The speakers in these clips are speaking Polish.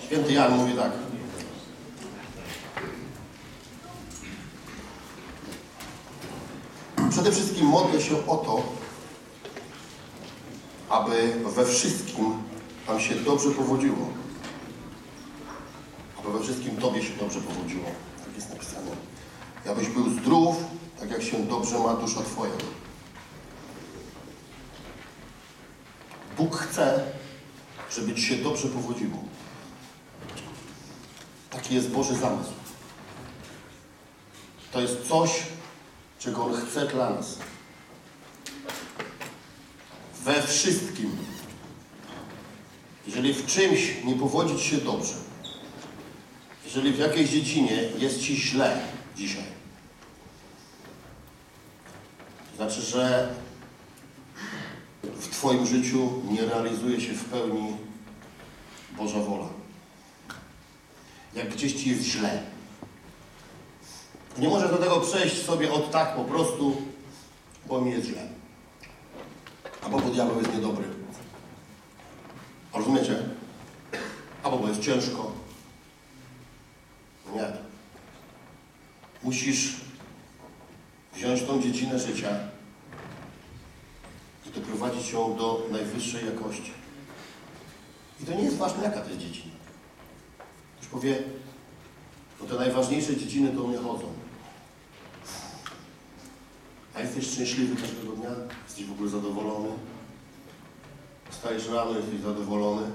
Święty Jan mówi tak. Przede wszystkim modlę się o to, aby we wszystkim Wam się dobrze powodziło. Aby we wszystkim Tobie się dobrze powodziło. Tak jest napisane. I abyś był zdrów, tak jak się dobrze ma dusza Twoja. Bóg chce, żeby Ci się dobrze powodziło. Taki jest Boży zamysł. To jest coś, czego On chce dla nas. We wszystkim. Jeżeli w czymś nie powodzi Ci się dobrze, jeżeli w jakiejś dziedzinie jest Ci źle dzisiaj, to znaczy, że w Twoim życiu nie realizuje się w pełni Boża wola. Jak gdzieś Ci jest źle, nie możesz do tego przejść sobie od tak po prostu, bo mi jest źle. Albo bo diabeł jest niedobry. Rozumiecie? Albo bo jest ciężko. Nie. Musisz wziąć tą dziedzinę życia i doprowadzić ją do najwyższej jakości. I to nie jest ważne, jaka to jest dziedzina. Ktoś powie, bo te najważniejsze dziedziny do mnie chodzą. A jesteś szczęśliwy każdego dnia? Jesteś w ogóle zadowolony? Wstajesz rano, jesteś zadowolony?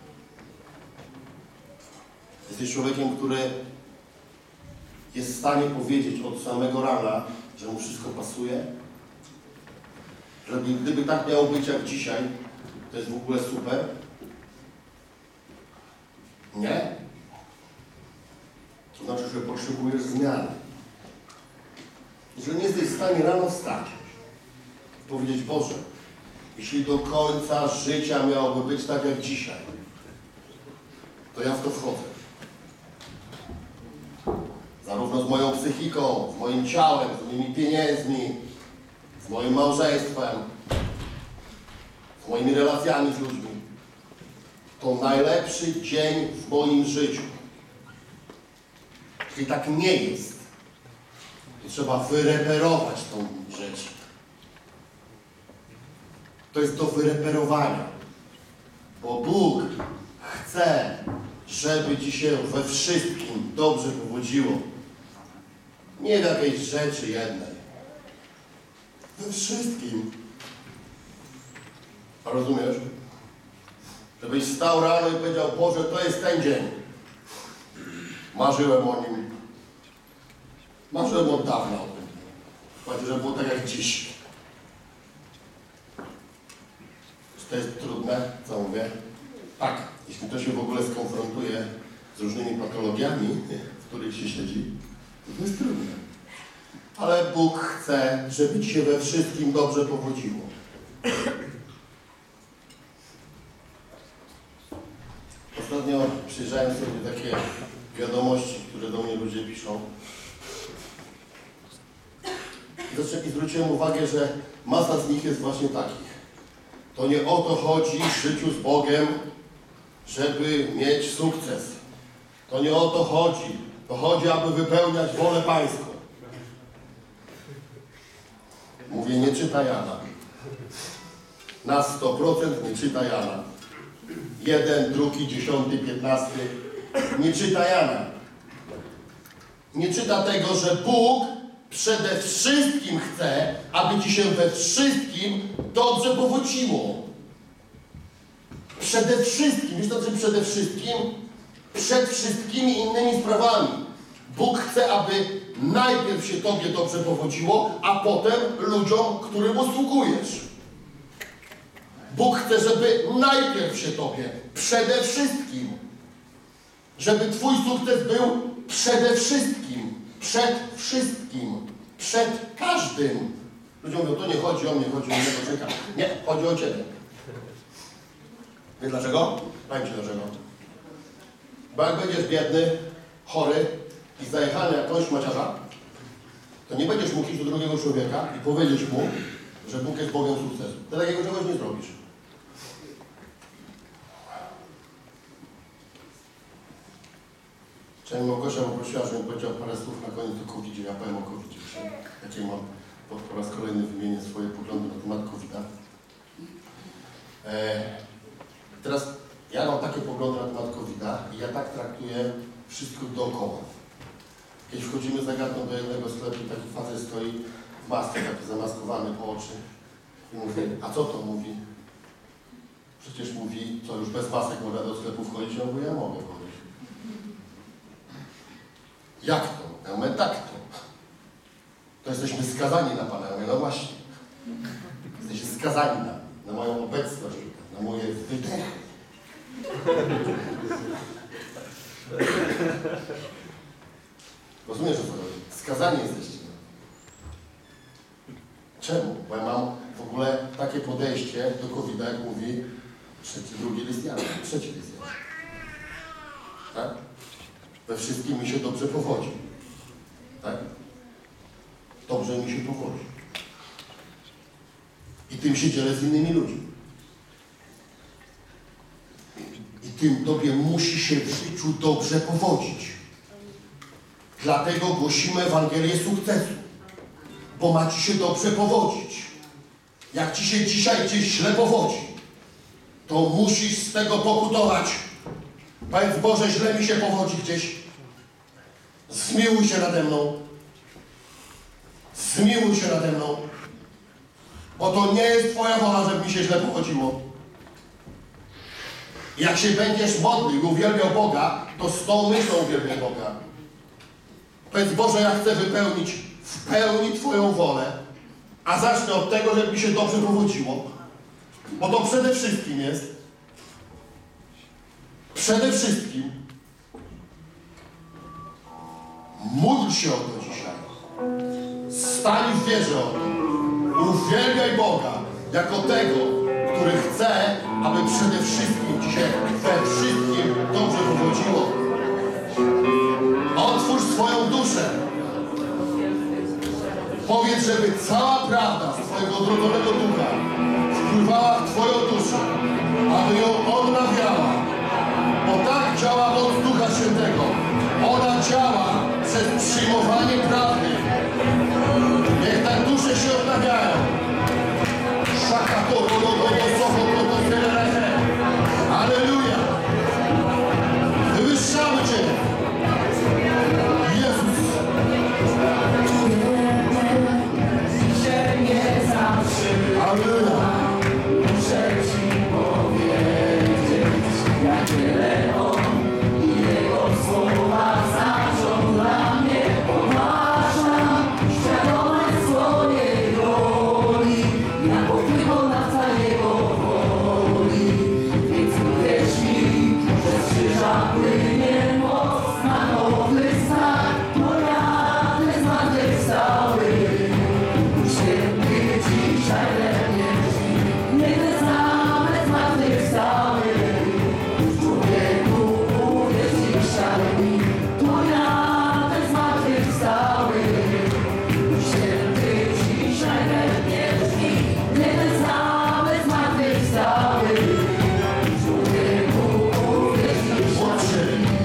Jesteś człowiekiem, który jest w stanie powiedzieć od samego rana, że mu wszystko pasuje? Że gdyby tak miało być jak dzisiaj, to jest w ogóle super? Nie? To znaczy, że potrzebujesz zmiany. Jeżeli nie jesteś w stanie rano wstać i powiedzieć, Boże, jeśli do końca życia miałoby być tak jak dzisiaj, to ja w to wchodzę. Zarówno z moją psychiką, z moim ciałem, z moimi pieniędzmi, z moim małżeństwem, z moimi relacjami z ludźmi. To najlepszy dzień w moim życiu. Jeśli tak nie jest, to trzeba wyreperować tą rzecz. To jest do wyreperowania. Bo Bóg chce, żeby Ci się we wszystkim dobrze powodziło. Nie w jakiejś rzeczy jednej. We wszystkim. A rozumiesz? Żebyś wstał rano i powiedział, Boże, to jest ten dzień. Marzyłem o nim. Marzyłem od dawna o tym. Chodzi, że było tak jak dziś. Czy to jest trudne, co mówię? Tak, jeśli to się w ogóle skonfrontuje z różnymi patologiami, w których się siedzi, to jest trudne. Ale Bóg chce, żeby Ci się we wszystkim dobrze powodziło. Ostatnio przyjrzałem sobie takie wiadomości, które do mnie ludzie piszą. I zwróciłem uwagę, że masa z nich jest właśnie takich. To nie o to chodzi w życiu z Bogiem, żeby mieć sukces. To nie o to chodzi. To chodzi, aby wypełniać wolę Pańską. Mówię, nie czyta Jana. Na 100% nie czyta Jana. 1, 2, 10, 15. Nie czyta Jana. Nie czyta tego, że Bóg przede wszystkim chce, aby Ci się we wszystkim dobrze powodziło. Przede wszystkim, wiesz to, że przede wszystkim? Przed wszystkimi innymi sprawami. Bóg chce, aby najpierw się Tobie dobrze powodziło, a potem ludziom, którym usługujesz. Bóg chce, żeby najpierw się Tobie, przede wszystkim, żeby Twój sukces był przede wszystkim, przed wszystkim, przed każdym. Ludzie mówią, to nie chodzi o mnie, chodzi o innego człowieka. Nie, chodzi o Ciebie. Wiesz dlaczego? Powiem Ci dlaczego. Bo jak będziesz biedny, chory i zajechany jak koń szmaciarza, to nie będziesz mógł iść do drugiego człowieka i powiedzieć mu, że Bóg jest Bogiem sukcesu. Ty takiego czegoś nie zrobisz. Wczoraj Małgosia poprosiła, żebym powiedział parę słów na koniec o COVID-zie. Ja powiem o COVID-zie dzisiaj. Jakie mam po raz kolejny wymienię swoje poglądy na temat COVID-a. Teraz ja mam takie poglądy na temat COVID-a i ja tak traktuję wszystko dookoła. Kiedy wchodzimy zagadką do jednego sklepu, taki facet stoi w masce, taki zamaskowany po oczy i mówi, a co to mówi? Przecież mówi, co już bez masek można do sklepu wchodzić? Ja mówię, ja mogę chodzić. Jak to? Ja mówię, tak to. To jesteśmy skazani na Pana. Ja mówię, no właśnie. Jesteście skazani na moją obecność, na moje wydechy. Rozumiesz, o co chodzi? Skazani jesteście. Czemu? Bo ja mam w ogóle takie podejście do COVID-a, jak mówi drugi list Jana, trzeci list Jana. Tak? We wszystkim mi się dobrze powodzi. Tak? Dobrze mi się powodzi. I tym się dzielę z innymi ludźmi. I tym Tobie musi się w życiu dobrze powodzić. Dlatego głosimy Ewangelię sukcesu. Bo ma Ci się dobrze powodzić. Jak Ci się dzisiaj gdzieś źle powodzi, to musisz z tego pokutować. Powiedz, Boże, źle mi się powodzi gdzieś. Zmiłuj się nade mną. Zmiłuj się nade mną. Bo to nie jest Twoja wola, żeby mi się źle powodziło. Jak się będziesz modlił i uwielbiał Boga, to z tą myślą uwielbiaj Boga. Powiedz, Boże, ja chcę wypełnić w pełni Twoją wolę, a zacznę od tego, żeby mi się dobrze powodziło. Bo to przede wszystkim jest. Przede wszystkim módl się o to dzisiaj. Stań w wierze o to. Uwielbiaj Boga jako tego, który chce, aby przede wszystkim ci się we wszystkim dobrze powodziło. Otwórz swoją duszę. Powiedz, żeby cała prawda z Twojego odrodzonego ducha wpływała w Twoją duszę, aby ją odnawiała. Bo tak działa moc Ducha Świętego. Ona działa przez przyjmowanie prawdy. Niech te dusze się odnawiają. Alleluja! Wywyższamy Cię! Jezus! Alleluja! Muszę Ci powiedzieć, jak wiele On i Jego słowa znaczą dla mnie. Poważam, świadomość swojej roli, ja pokonawca Jego woli. Więc uwierz mi, że z krzyża płynie moc na nowy znak. Bo ja ten zmartwychwstały, święty dzisiaj we mnie drzwi. Nie ten znamy zmartwychwstały, człowieku uwierz dzisiaj mi. To ja ten zmartwychwstały, święty dzisiaj we mnie drzwi. Nie ten znamy zmartwychwstały, człowieku uwierz dzisiaj mi.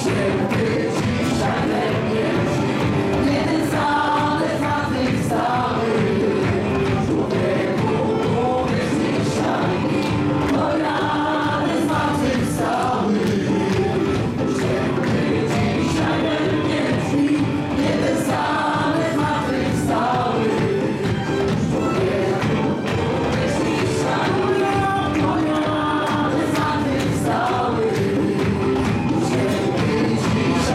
Święty dzisiaj we mnie żyje, nie ten sam, lecz zmartwychwstały. Człowieku, uwierz dzisiaj mi, to ja ten zmartwychwstały. Święty dzisiaj we mnie żyje, nie ten sam, lecz zmartwychwstały. Człowieku, uwierz dzisiaj mi, to ja ten zmartwychwstały. Święty dzisiaj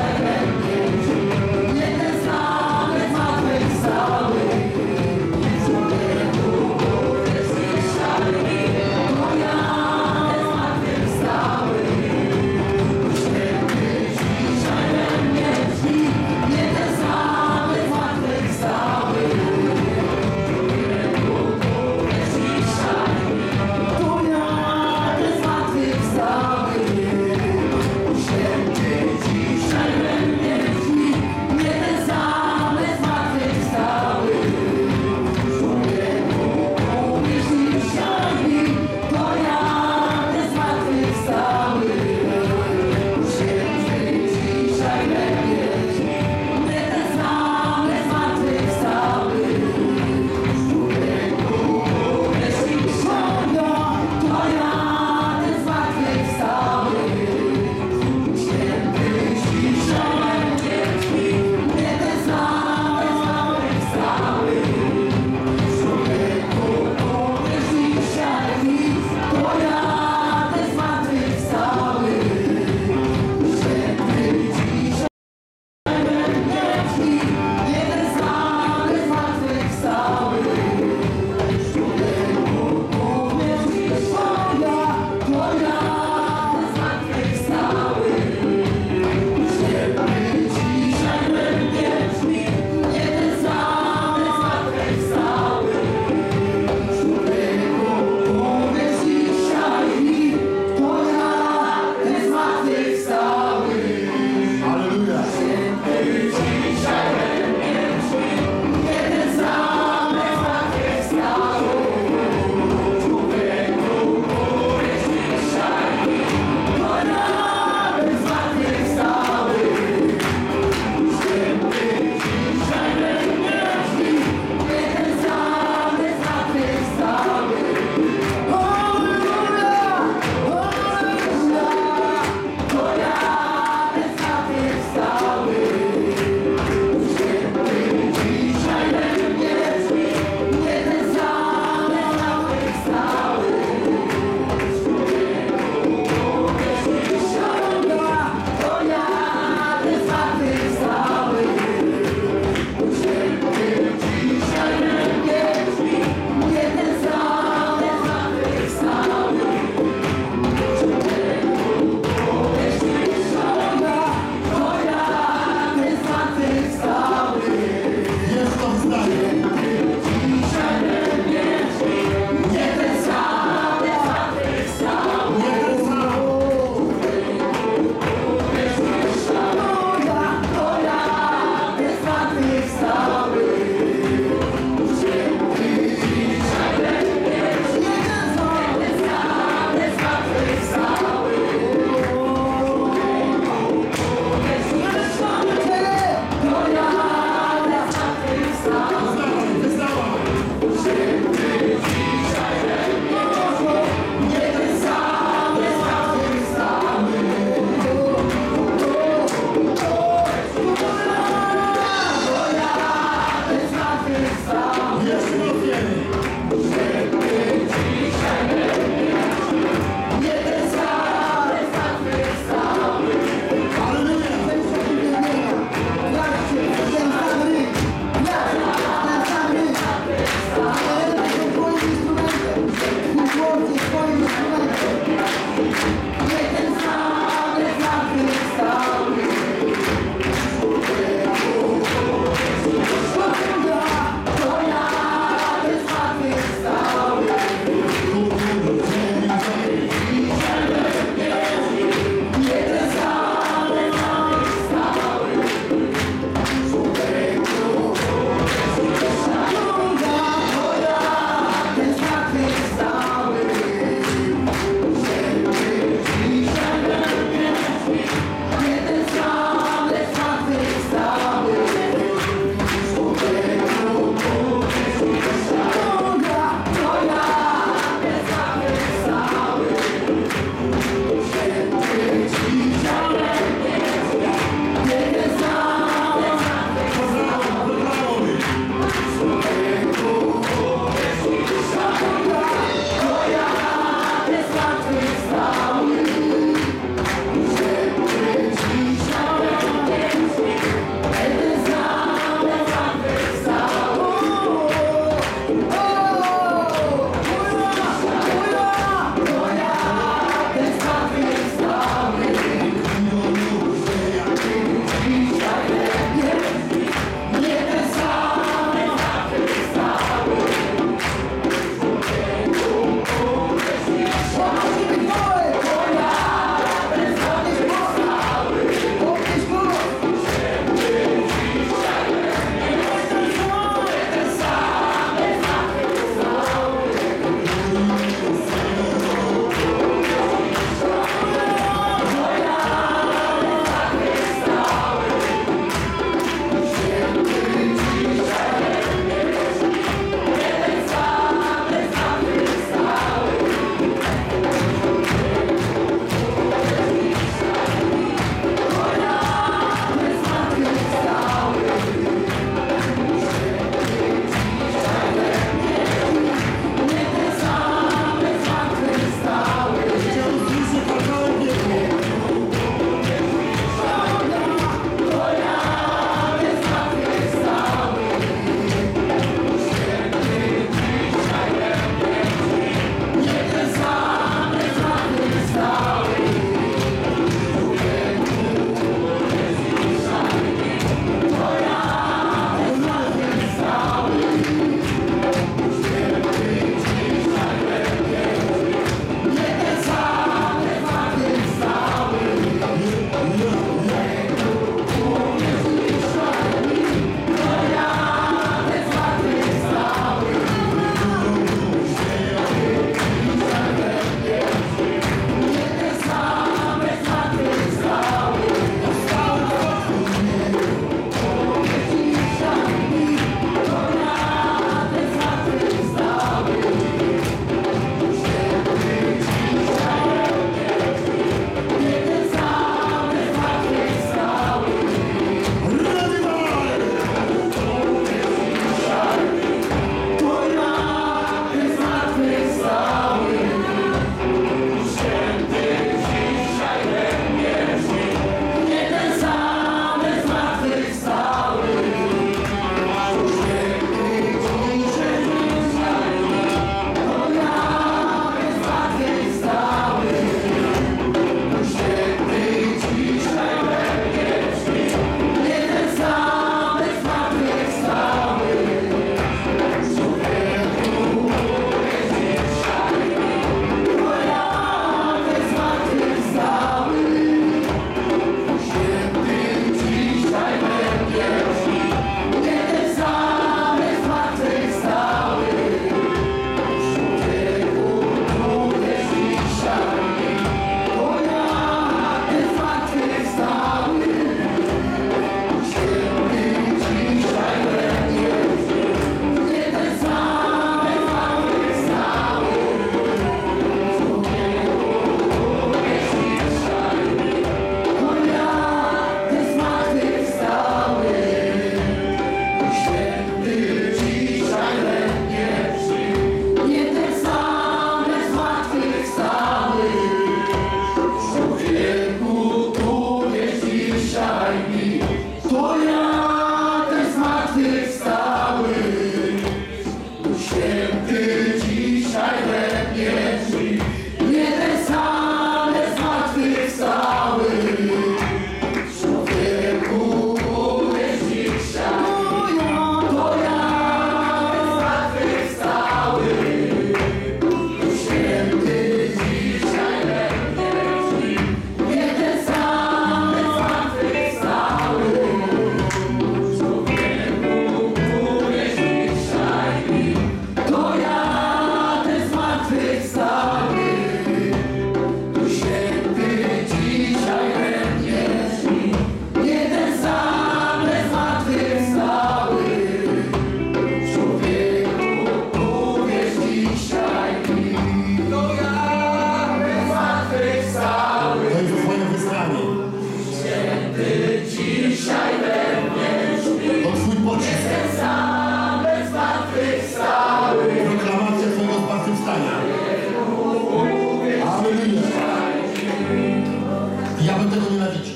Diabeł tego nienawidzi.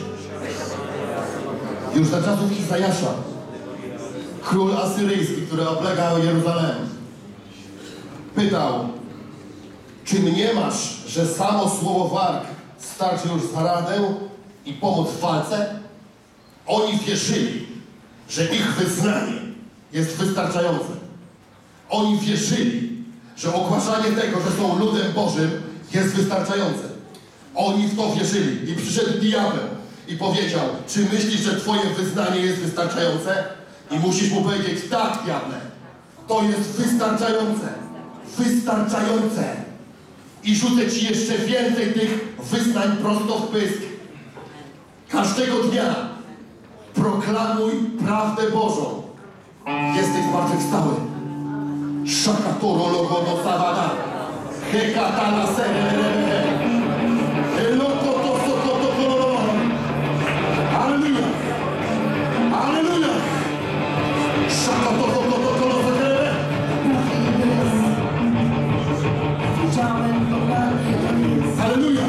Już za czasów Izajasza, król asyryjski, który oblegał Jeruzalem, pytał: czy mniemasz, że samo słowo walk starczy już za radę i pomoc w walce? Oni wierzyli, że ich wyznanie jest wystarczające. Oni wierzyli, że ogłaszanie tego, że są ludem Bożym, jest wystarczające. Oni w to wierzyli i przyszedł diabeł i powiedział: czy myślisz, że twoje wyznanie jest wystarczające? I musisz mu powiedzieć: tak, diable, to jest wystarczające. Wystarczające. I rzucę ci jeszcze więcej tych wyznań prosto w pysk. Każdego dnia proklamuj prawdę Bożą. Jesteś zmartwychwstały. Szakatoro logono sabada. Hekatala serere. Elokoto sokoto koloro. Alleluja. Alleluja. Szakatoro logono koloro serere. Alleluja.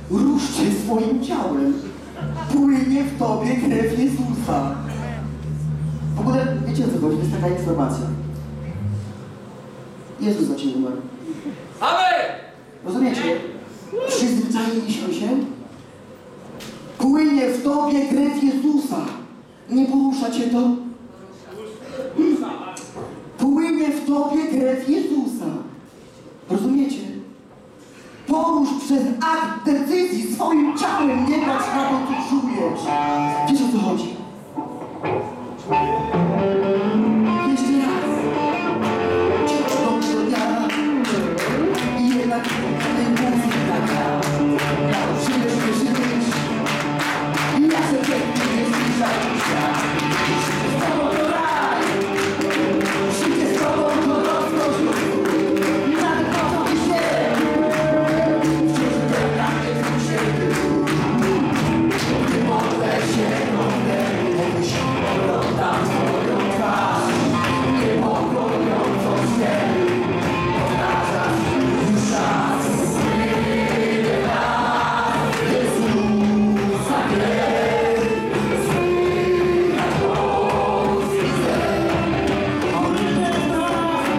Ruszcie swoim ciałem. Płynie w tobie krew Jezusa. W ogóle wiecie o co chodzi? To jest taka informacja. Jezus za ciebie umarł. Amen! Rozumiecie? Przyzwyczailiśmy się. Płynie w tobie krew Jezusa. Nie porusza cię to? Płynie w tobie krew Jezusa. Rozumiecie? Porusz przez akt decyzji swoim ciałem, nie patrz na to, co czujesz. Wiesz o co chodzi? Jeszcze raz. Ciągle dnia i jednak nie mówi taka. Nauczyłeś mnie żyć. Ja się pięknie nie zbliżam świat. Z tobą to raj. Życie z tobą to rozkosz. Nawet po to i się. Wciąż dla mnie w siebie. Nie mogę się odejść. Oglądam twoją twarz. Nie pokojącą się. Powtarzasz już raz. Ile lat Jezusa krew. Słychać głos i zen. Ile lat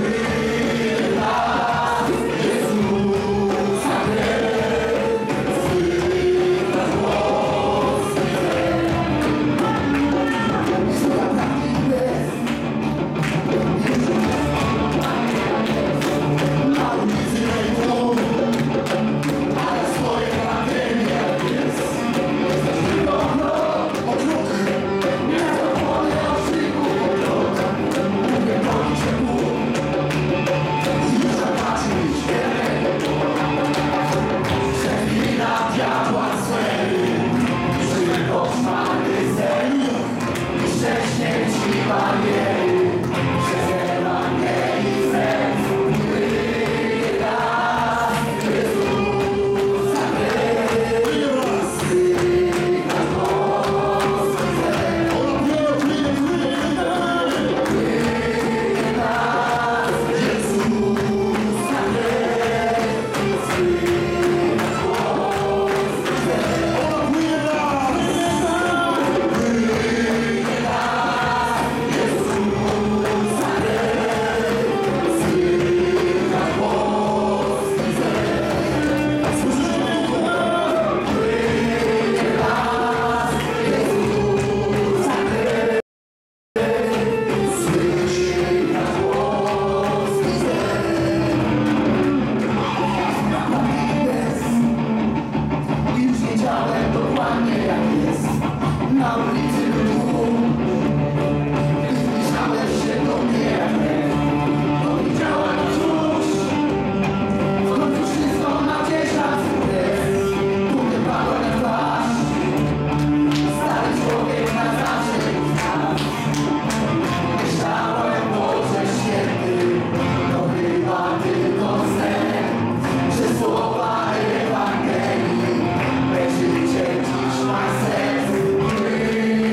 Jezusa krew. Słychać głos i zen. Jest to prawdziwe. Na ulicy ręką, ale swoje pragnienie jest. Jesteś tylko o krok, nie zapomnę o krzyku okrok. Mówię do niczemu i już zobaczyć że wina diabła złego, żyje koszmarny sen i wcześniej ci bariery, przez Ewangelii sens. Już wiedziałem dokładnie jak jest na ulicy ruchu. Gdy zbliżałeś się do mnie jak krew, powiedziałem cóż, w końcu wszystko nacieśla krew. Potem padła na twarz, stary człowiek na zawsze mi zgasł. Myślałem, Boże święty, to chyba tylko sen, że słowa Ewangelii me życie dziś ma sens.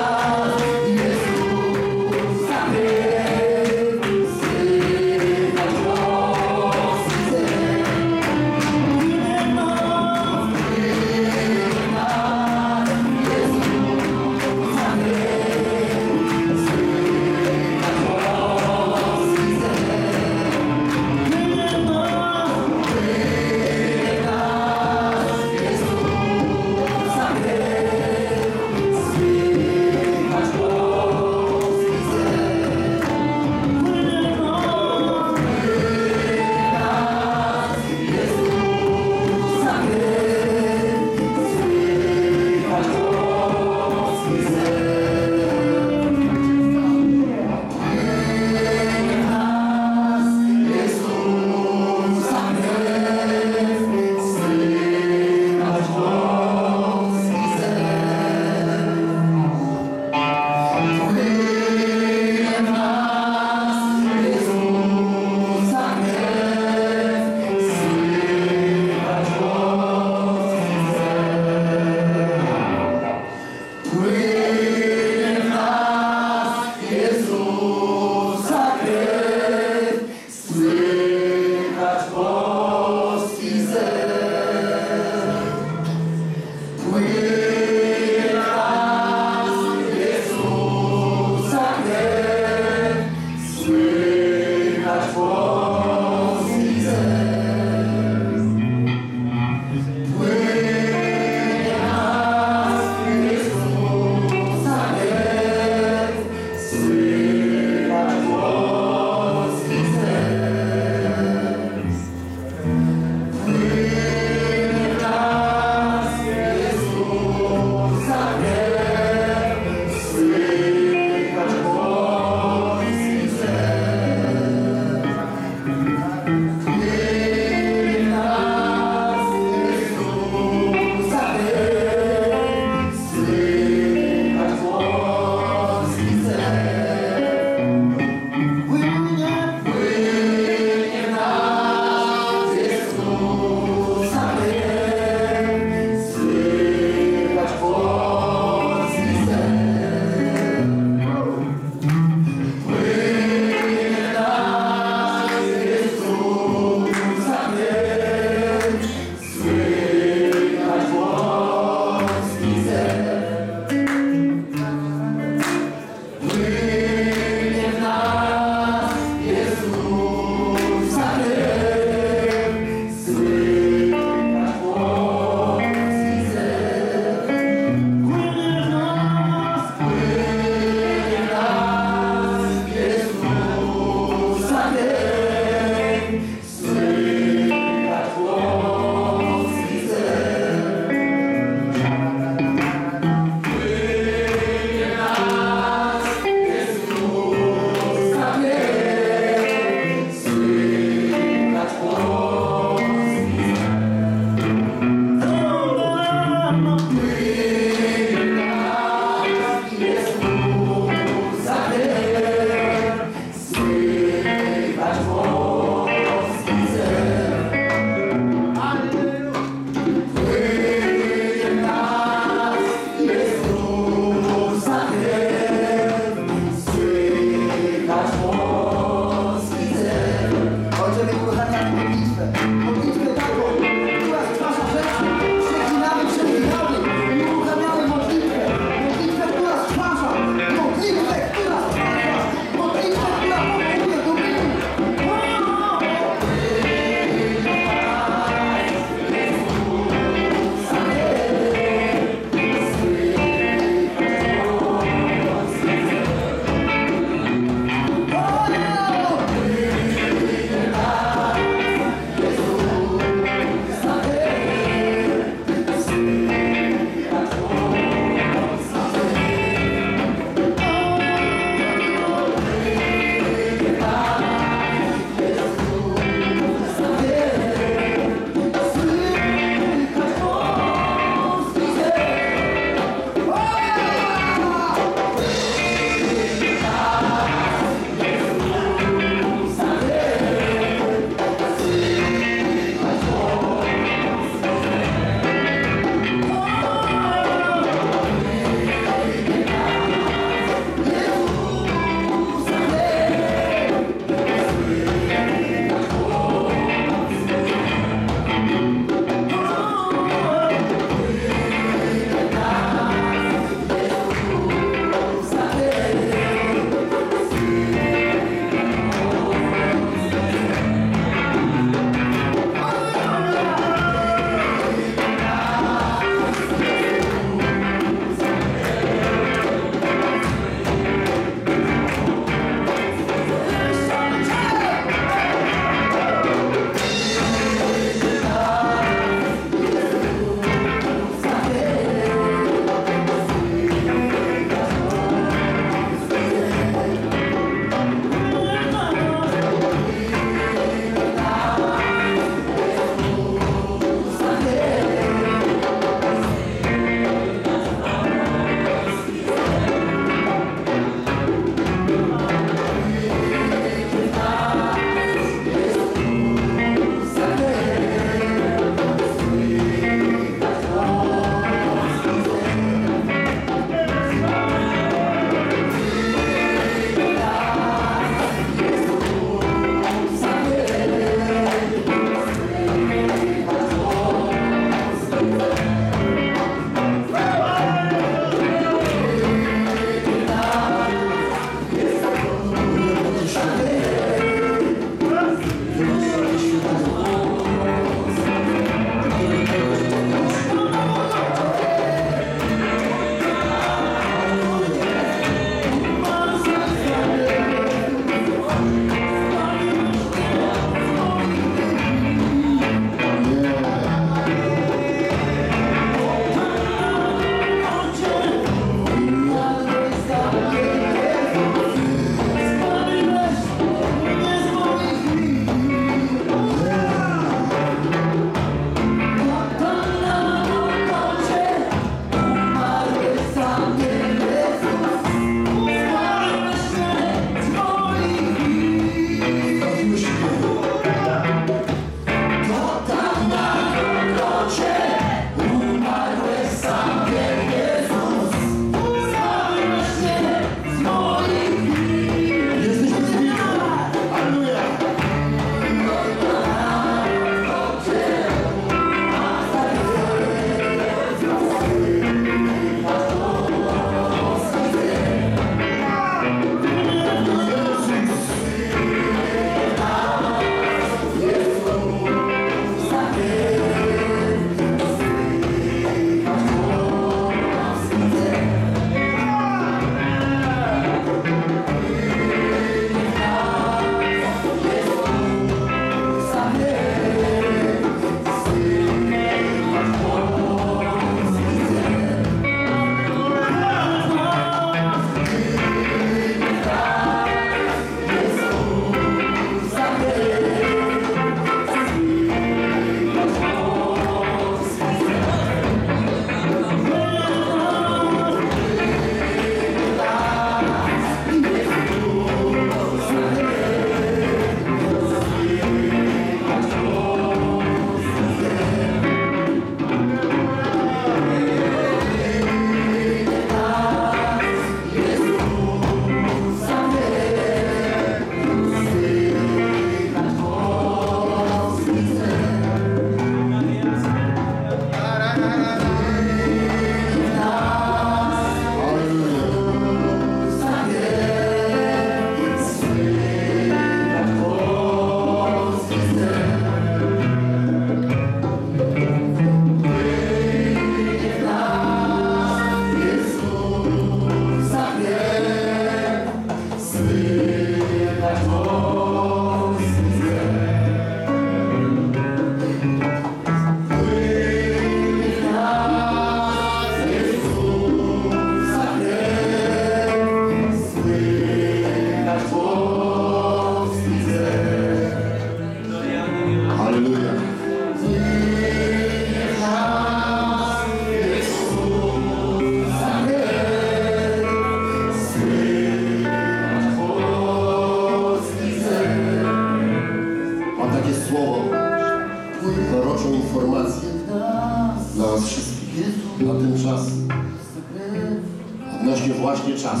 właśnie czasu.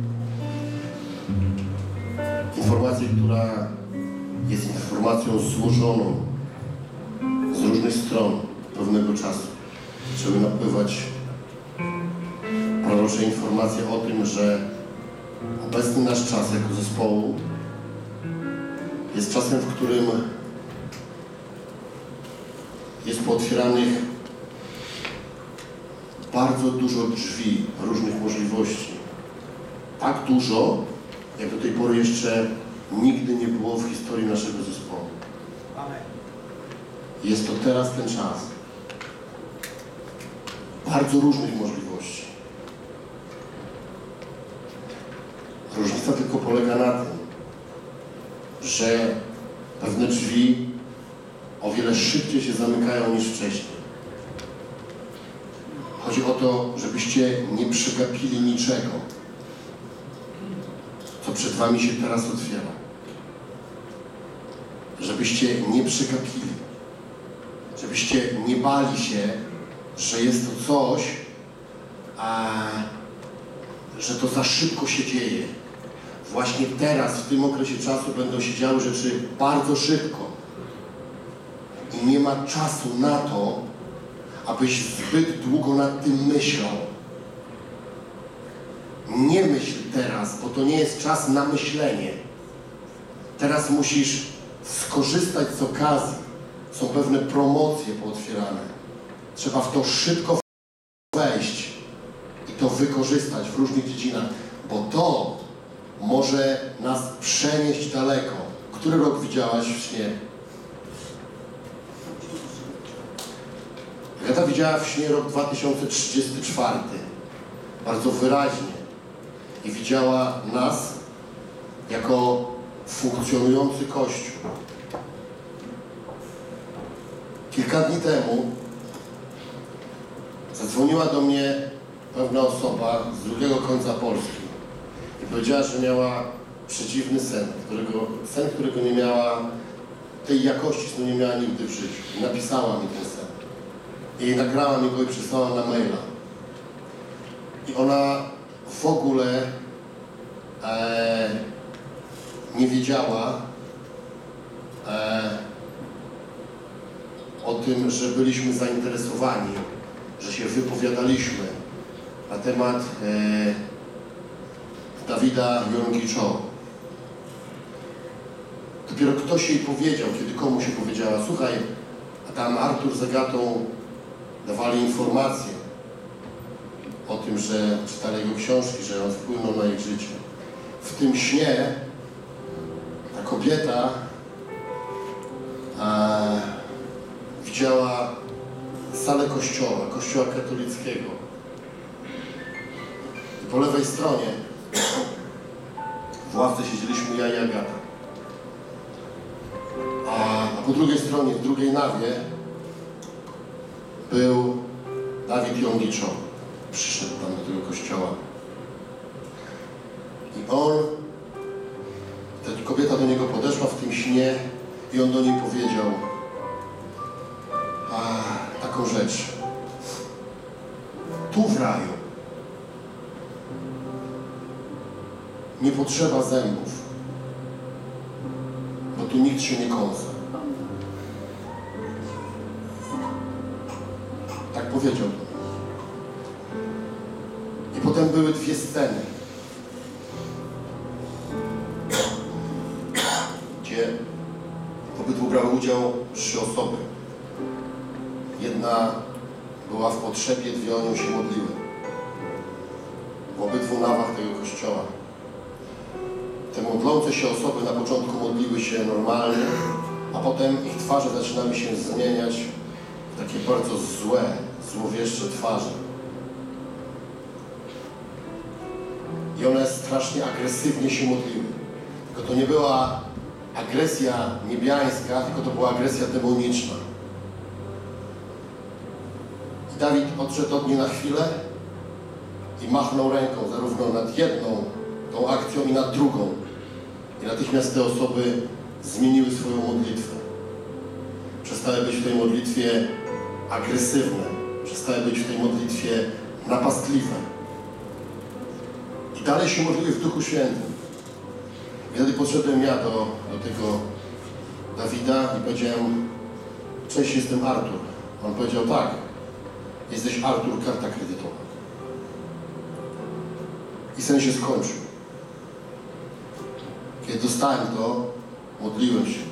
Informację, która jest informacją złożoną z różnych stron pewnego czasu. Zaczęły napływać prorocze informacje o tym, że obecny nasz czas jako zespołu jest czasem, w którym jest pootwieranych bardzo dużo drzwi, różnych możliwości. Tak dużo, jak do tej pory jeszcze nigdy nie było w historii naszego zespołu. Amen. Jest to teraz ten czas. Bardzo różnych możliwości. Różnica tylko polega na tym, że pewne drzwi o wiele szybciej się zamykają niż wcześniej. Chodzi o to, żebyście nie przegapili niczego, co przed wami się teraz otwiera. Żebyście nie przegapili. Żebyście nie bali się, że jest to coś, że to za szybko się dzieje. Właśnie teraz, w tym okresie czasu będą się działy rzeczy bardzo szybko. I nie ma czasu na to, abyś zbyt długo nad tym myślał. Nie myśl teraz, bo to nie jest czas na myślenie. Teraz musisz skorzystać z okazji. Są pewne promocje pootwierane. Trzeba w to szybko wejść i to wykorzystać w różnych dziedzinach, bo to może nas przenieść daleko. Który rok widziałaś w śnie? Agata widziała w śnie rok 2034, bardzo wyraźnie, i widziała nas jako funkcjonujący Kościół. Kilka dni temu zadzwoniła do mnie pewna osoba z drugiego końca Polski i powiedziała, że miała przeciwny sen, którego nie miała, tej jakości snu nie miała nigdy w życiu. I napisała mi ten sen. I nagrała mi go i przysłała na maila. I ona w ogóle nie wiedziała o tym, że byliśmy zainteresowani, że się wypowiadaliśmy na temat Dawida Yonggi Cho. Dopiero ktoś jej powiedział, kiedy komuś się powiedziała, słuchaj, a tam Artur z Agatą dawali informacje o tym, że czytali jego książki, że on wpłynął na ich życie. W tym śnie ta kobieta widziała salę kościoła katolickiego. I po lewej stronie w ławce siedzieliśmy ja i Agata. A po drugiej stronie, w drugiej nawie był Dawid Yonggi Cho. Przyszedł tam do tego kościoła. I ta kobieta do niego podeszła w tym śnie i on do niej powiedział taką rzecz. Tu w raju nie potrzeba zębów, bo tu nikt się nie kąsa. Tak powiedział. I potem były dwie sceny, gdzie obydwu brały udział 3 osoby. Jedna była w potrzebie, 2 o nią się modliły. W obydwu nawach tego kościoła. Te modlące się osoby na początku modliły się normalnie, a potem ich twarze zaczynały się zmieniać w takie bardzo złe, złowieszcze twarze. I one strasznie agresywnie się modliły. Tylko to nie była agresja niebiańska, tylko to była agresja demoniczna. I Dawid odszedł od niej na chwilę i machnął ręką zarówno nad jedną tą akcją i nad drugą. I natychmiast te osoby zmieniły swoją modlitwę. Przestały być w tej modlitwie agresywne. Przestały być w tej modlitwie napastliwe. dalej się modliły w Duchu Świętym. Wtedy podszedłem ja do tego Dawida i powiedziałem: cześć, jestem Artur. On powiedział: tak, jesteś Artur, karta kredytowa. I sen się skończył. Kiedy dostałem to, modliłem się.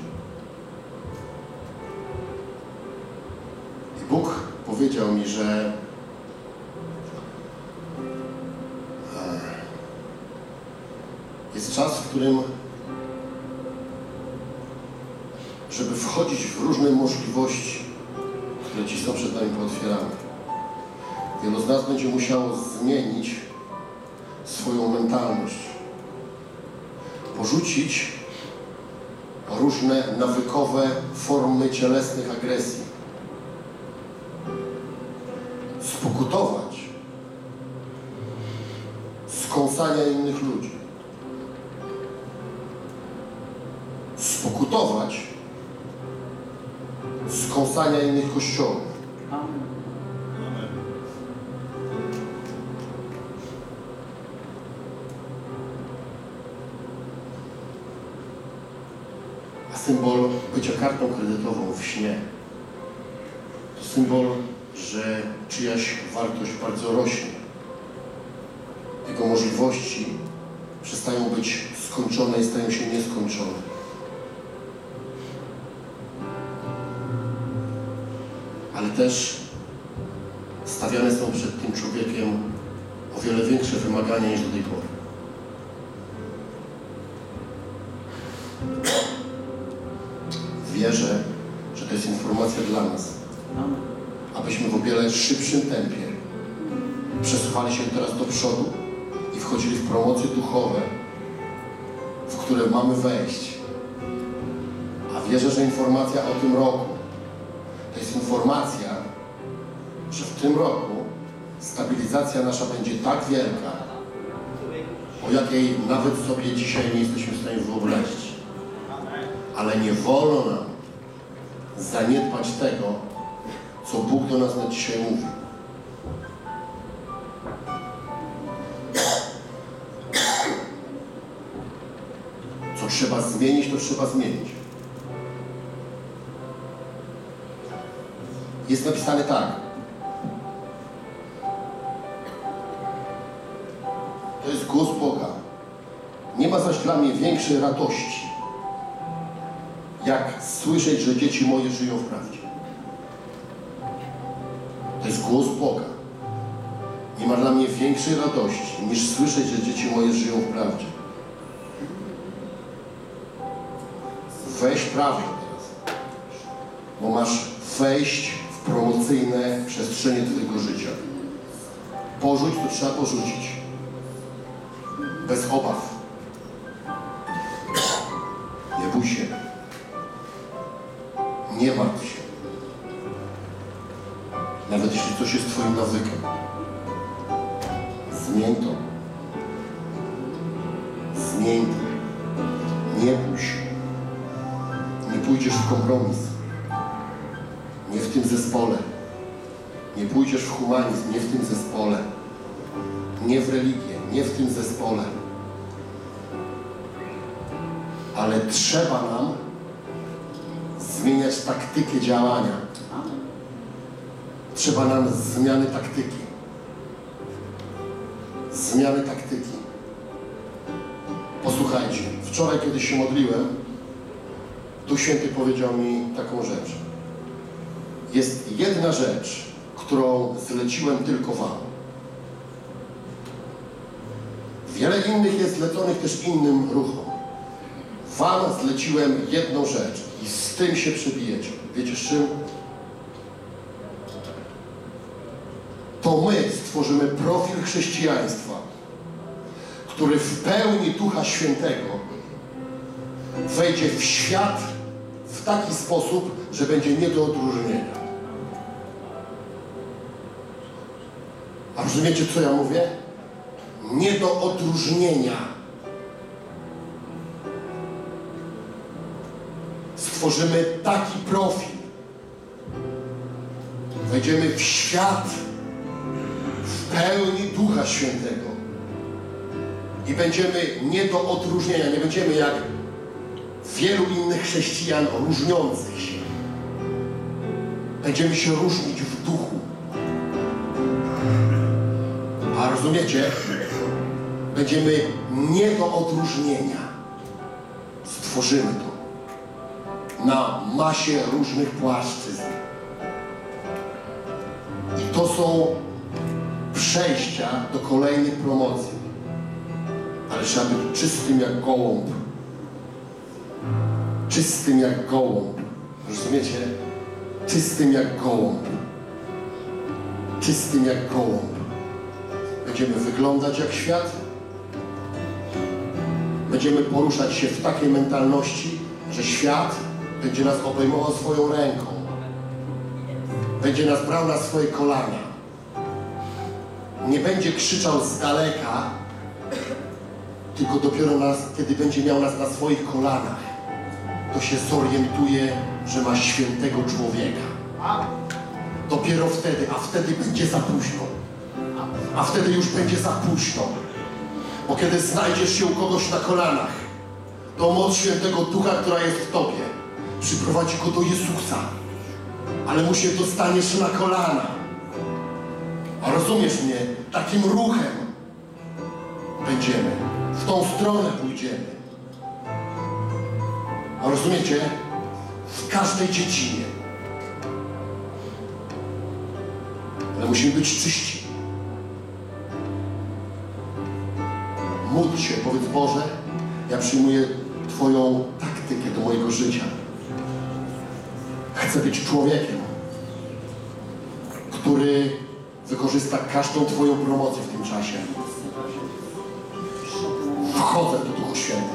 I Bóg powiedział mi, że jest czas, w którym, żeby wchodzić w różne możliwości, które Ci są przed nami pootwierane. Wielu z nas będzie musiało zmienić swoją mentalność, porzucić różne nawykowe formy cielesnych agresji, spokutować z kąsania innych ludzi, spokutować z kąsania innych kościołów. A symbol bycia kartą kredytową w śnie to symbol, że czyjaś wartość bardzo rośnie. Jego możliwości przestają być skończone i stają się nieskończone. Ale też stawiane są przed tym człowiekiem o wiele większe wymagania niż do tej pory. Wierzę, że to jest informacja dla nas, abyśmy w o wiele szybszym tempie przesuwali się teraz do przodu i wchodzili w promocje duchowe, w które mamy wejść. A wierzę, że informacja o tym roku to jest informacja, że w tym roku stabilizacja nasza będzie tak wielka, o jakiej nawet sobie dzisiaj nie jesteśmy w stanie wyobrazić. Ale nie wolno nam zaniedbać tego, co Bóg do nas na dzisiaj mówi. Co trzeba zmienić, to trzeba zmienić. Jest napisane tak. To jest głos Boga. Nie ma zaś dla mnie większej radości, jak słyszeć, że dzieci moje żyją w prawdzie. To jest głos Boga. Nie ma dla mnie większej radości, niż słyszeć, że dzieci moje żyją w prawdzie. Weź prawdę teraz, bo masz wejść w promocyjne przestrzenie Twojego życia. Porzuć, to trzeba porzucić. Bez obaw. Nie bój się. Nie martw się. Nawet jeśli coś jest Twoim nawykiem. Zmień to. Zmień to. Nie bój się. Nie pójdziesz w kompromis. Nie w tym zespole. Nie pójdziesz w humanizm, nie w tym zespole. Nie w religię, nie w tym zespole. Ale trzeba nam zmieniać taktykę działania. Trzeba nam zmiany taktyki. Zmiany taktyki. Posłuchajcie, wczoraj, kiedy się modliłem, Duch Święty powiedział mi taką rzecz. Jest jedna rzecz, którą zleciłem tylko wam. Wiele innych jest zleconych też innym ruchom. Wam zleciłem jedną rzecz i z tym się przebijecie. Wiecie z czym? To my stworzymy profil chrześcijaństwa, który w pełni Ducha Świętego wejdzie w świat w taki sposób, że będzie nie do odróżnienia. A rozumiecie, co ja mówię? Nie do odróżnienia. Stworzymy taki profil. Wejdziemy w świat w pełni Ducha Świętego. I będziemy nie do odróżnienia, nie będziemy jak wielu innych chrześcijan różniących się. Będziemy się różnić w duchu. A rozumiecie? Będziemy nie do odróżnienia. Stworzymy to na masie różnych płaszczyzn. I to są przejścia do kolejnej promocji. Ale trzeba być czystym jak gołąb. Czystym jak gołąb. Rozumiecie? Czystym jak gołąb. Czystym jak gołąb. Będziemy wyglądać jak świat. Będziemy poruszać się w takiej mentalności, że świat będzie nas obejmował swoją ręką. Będzie nas brał na swoje kolana. Nie będzie krzyczał z daleka, tylko dopiero kiedy będzie miał nas na swoich kolanach, to się zorientuje, że ma świętego człowieka. Dopiero wtedy, a wtedy będzie za późno. A wtedy już będzie za późno. Bo kiedy znajdziesz się u kogoś na kolanach, to moc Świętego Ducha, która jest w tobie, przyprowadzi go do Jezusa. Ale mu się dostaniesz na kolana. A rozumiesz mnie? Takim ruchem będziemy. W tą stronę pójdziemy. A rozumiecie? W każdej dziedzinie. Ale musimy być czyści. Módl się, powiedz Boże, ja przyjmuję Twoją taktykę do mojego życia. Chcę być człowiekiem, który wykorzysta każdą Twoją promocję w tym czasie. Wchodzę w to, Duchu Święty.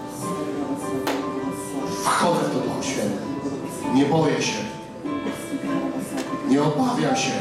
Wchodzę w to, Duchu Święty. Nie boję się. Nie obawiam się.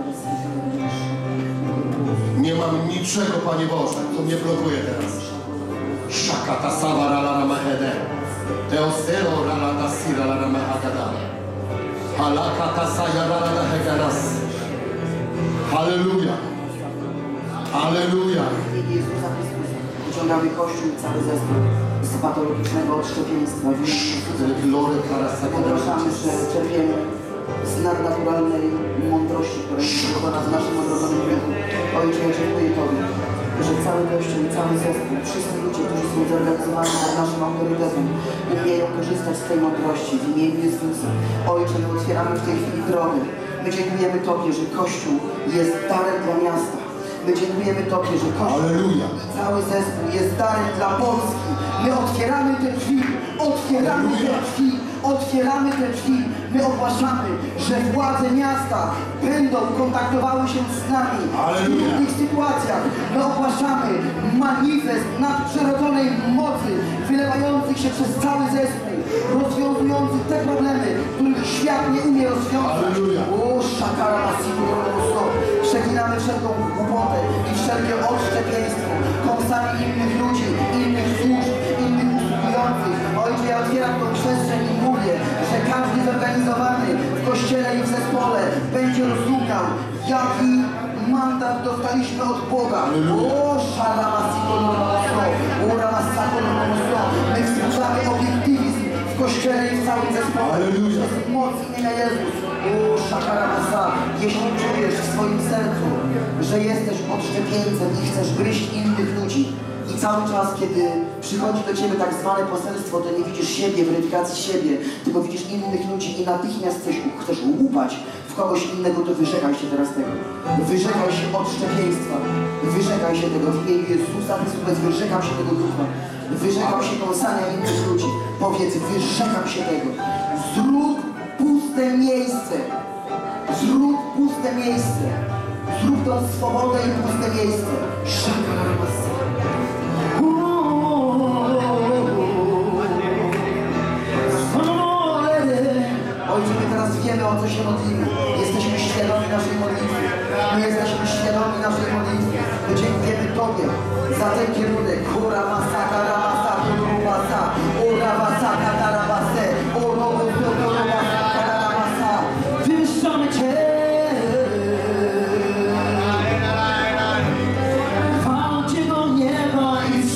Nie mam niczego, Panie Boże, co mnie blokuje teraz. Shakata sawa rala mahede. Teosero rala tasira rala mahagada. Halakata sayara rala heganas. Halleluja. Halleluja. Jezusa Chrystusa wyciągamy Kościół i cały zespół z patologicznego odszczepieństwa. Glory para Popraszamy, że czerpiemy z nadnaturalnej mądrości, która jest zbudowana w naszym odrodzonym wieku. Ojcze, ja dziękuję Tobie, że cały Kościół i cały zespół, wszyscy ludzie, którzy są zorganizowani pod naszym autorytetem, umieją korzystać z tej mądrości w imieniu Jezusa. Ojcze, my otwieramy w tej chwili drogę. My dziękujemy Tobie, że Kościół jest darem dla miasta. My dziękujemy Tobie, że Kościół Alleluja. i cały zespół jest darem dla Polski. My otwieramy te drzwi, otwieramy te drzwi, otwieramy te drzwi. My ogłaszamy, że władze miasta będą kontaktowały się z nami w innych sytuacjach. My ogłaszamy manifest nadprzyrodzonej mocy wylewających się przez cały zespół, rozwiązujących te problemy, których świat nie umie rozwiązać. O, szakara masiku, przeklinamy wszelką głupotę i wszelkie odszczepieństwo, kąsanie innych ludzi, innych służb, innych usługujących. Ojcze, ja otwieram tą przestrzeń i mówię, że każdy zorganizowany w kościele i w zespole będzie rozumiał, jaki mandat dostaliśmy od Boga. O, my wspieramy obiektywizm w kościele i w całym zespole. Przez moc imienia Jezus. O, szakaramasa, jeśli czujesz w swoim sercu, że jesteś odszczepieńcem i chcesz gryźć innych ludzi i cały czas, kiedy przychodzi do Ciebie tak zwane poselstwo, to nie widzisz siebie, weryfikacji siebie, tylko widzisz innych ludzi i natychmiast chcesz łupać w kogoś innego, to wyrzekaj się teraz tego. Wyrzekaj się odszczepieństwa. Wyrzekaj się tego w imieniu Jezusa Chrystusa. Wyrzekam się tego ducha. Wyrzekam się kąsania innych ludzi. Powiedz, wyrzekam się tego. Zrób puste miejsce. Zrób puste miejsce. Zrób tą swobodę i puste miejsce. Szakaramasa. Ojcze, my teraz wiemy, o co się modlimy. Jesteśmy świadomi naszej modlitwy. My jesteśmy świadomi naszej modlitwy. My dziękujemy Tobie za ten kierunek. Kura masaka, ramasa, kurumasa, ura masaka, tarabase, urobo, kurumasa, tarabasa. Wywyższamy Cię. Chwałcie do nieba i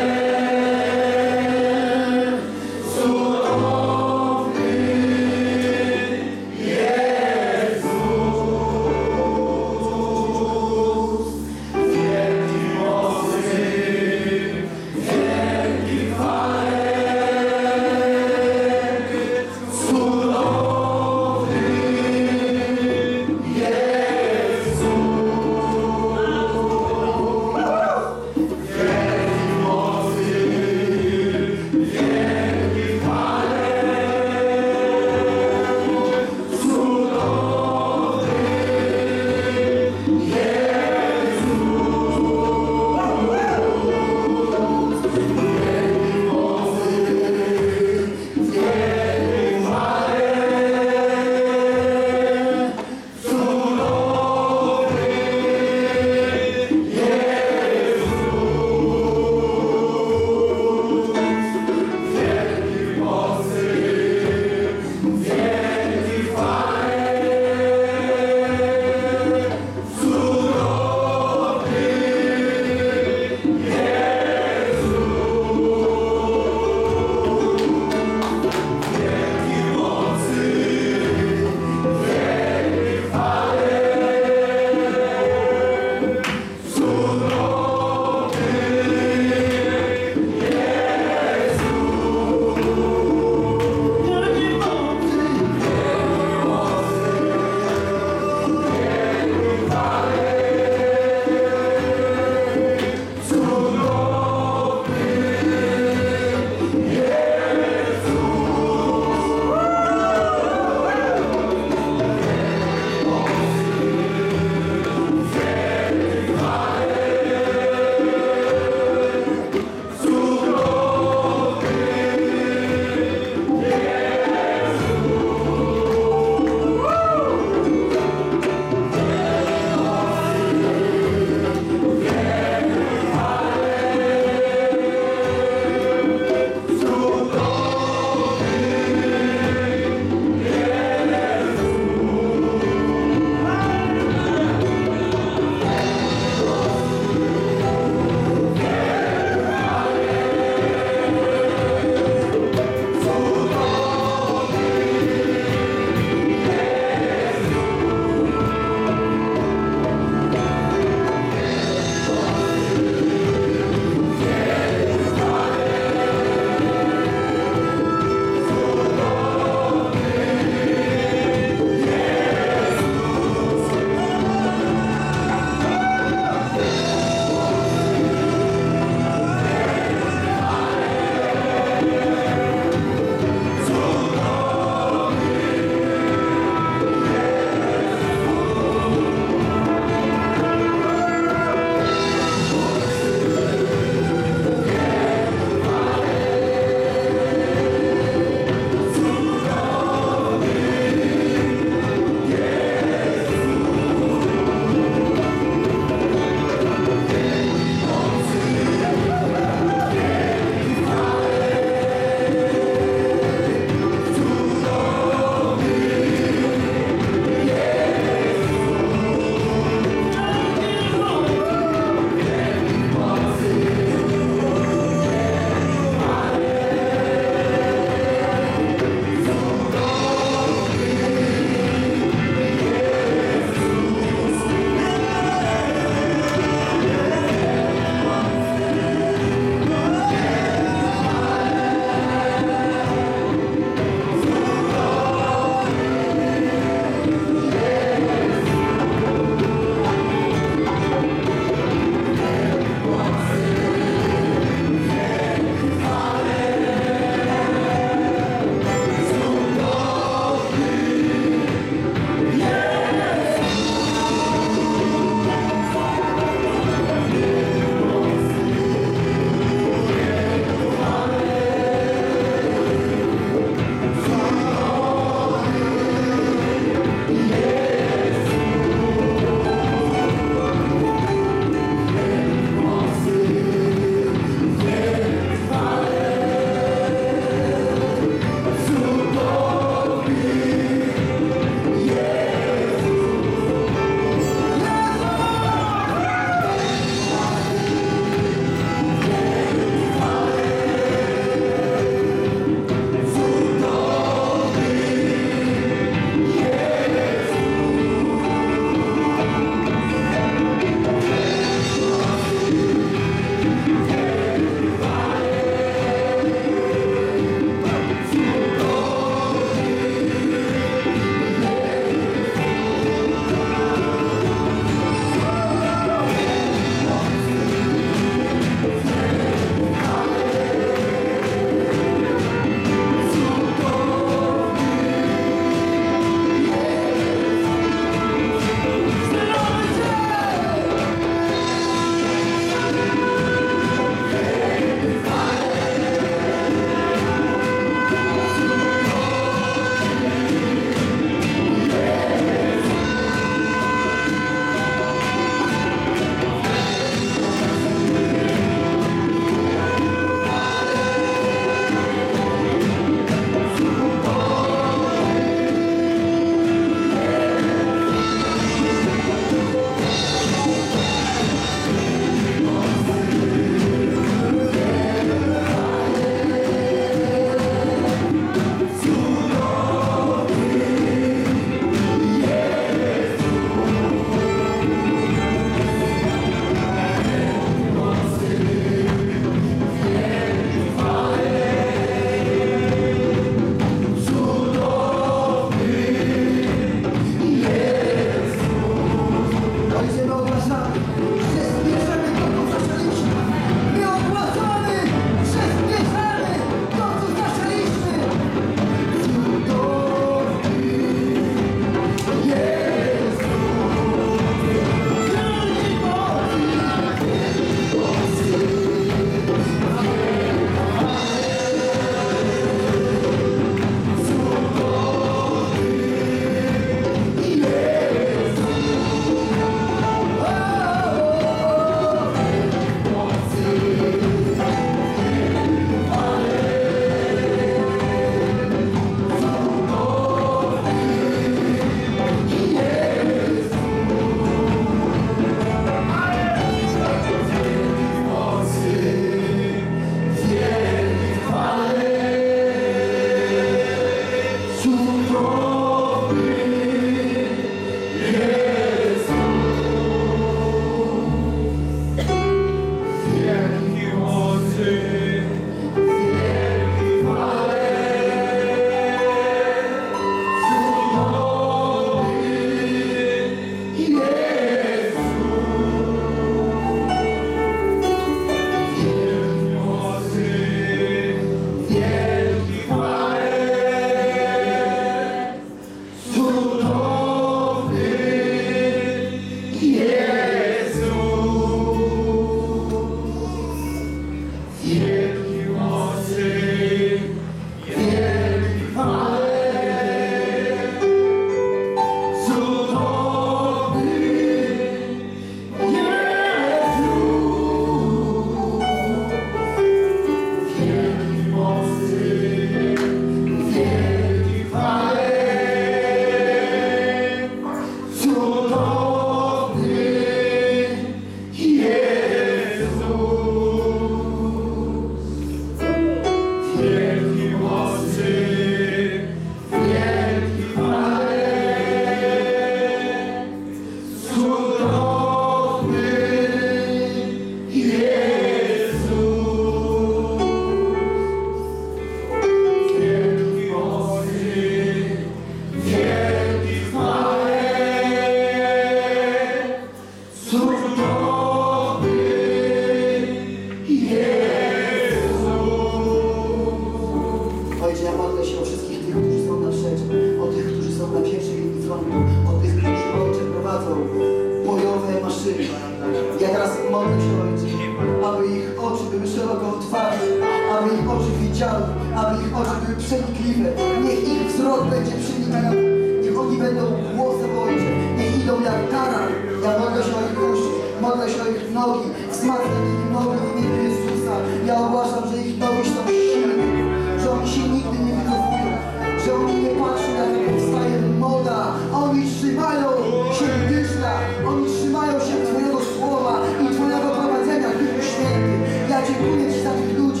widziały, aby ich oczy były przenikliwe. Niech ich wzrok będzie przenikliwy. Niech oni będą głosem Ojcze. Niech idą jak taran. Ja modlę się o ich uszy, modlę się o ich nogi. Wzmacniam ich nogi w imieniu Jezusa. Ja ogłaszam, że ich nogi są silne, że oni się nigdy nie wycofują, że oni nie patrzą, jak powstaje moda. Oni trzymają się Dyszla, oni trzymają się Twojego słowa i Twojego prowadzenia, Duchu Święty. Ja dziękuję Ci za tych ludzi.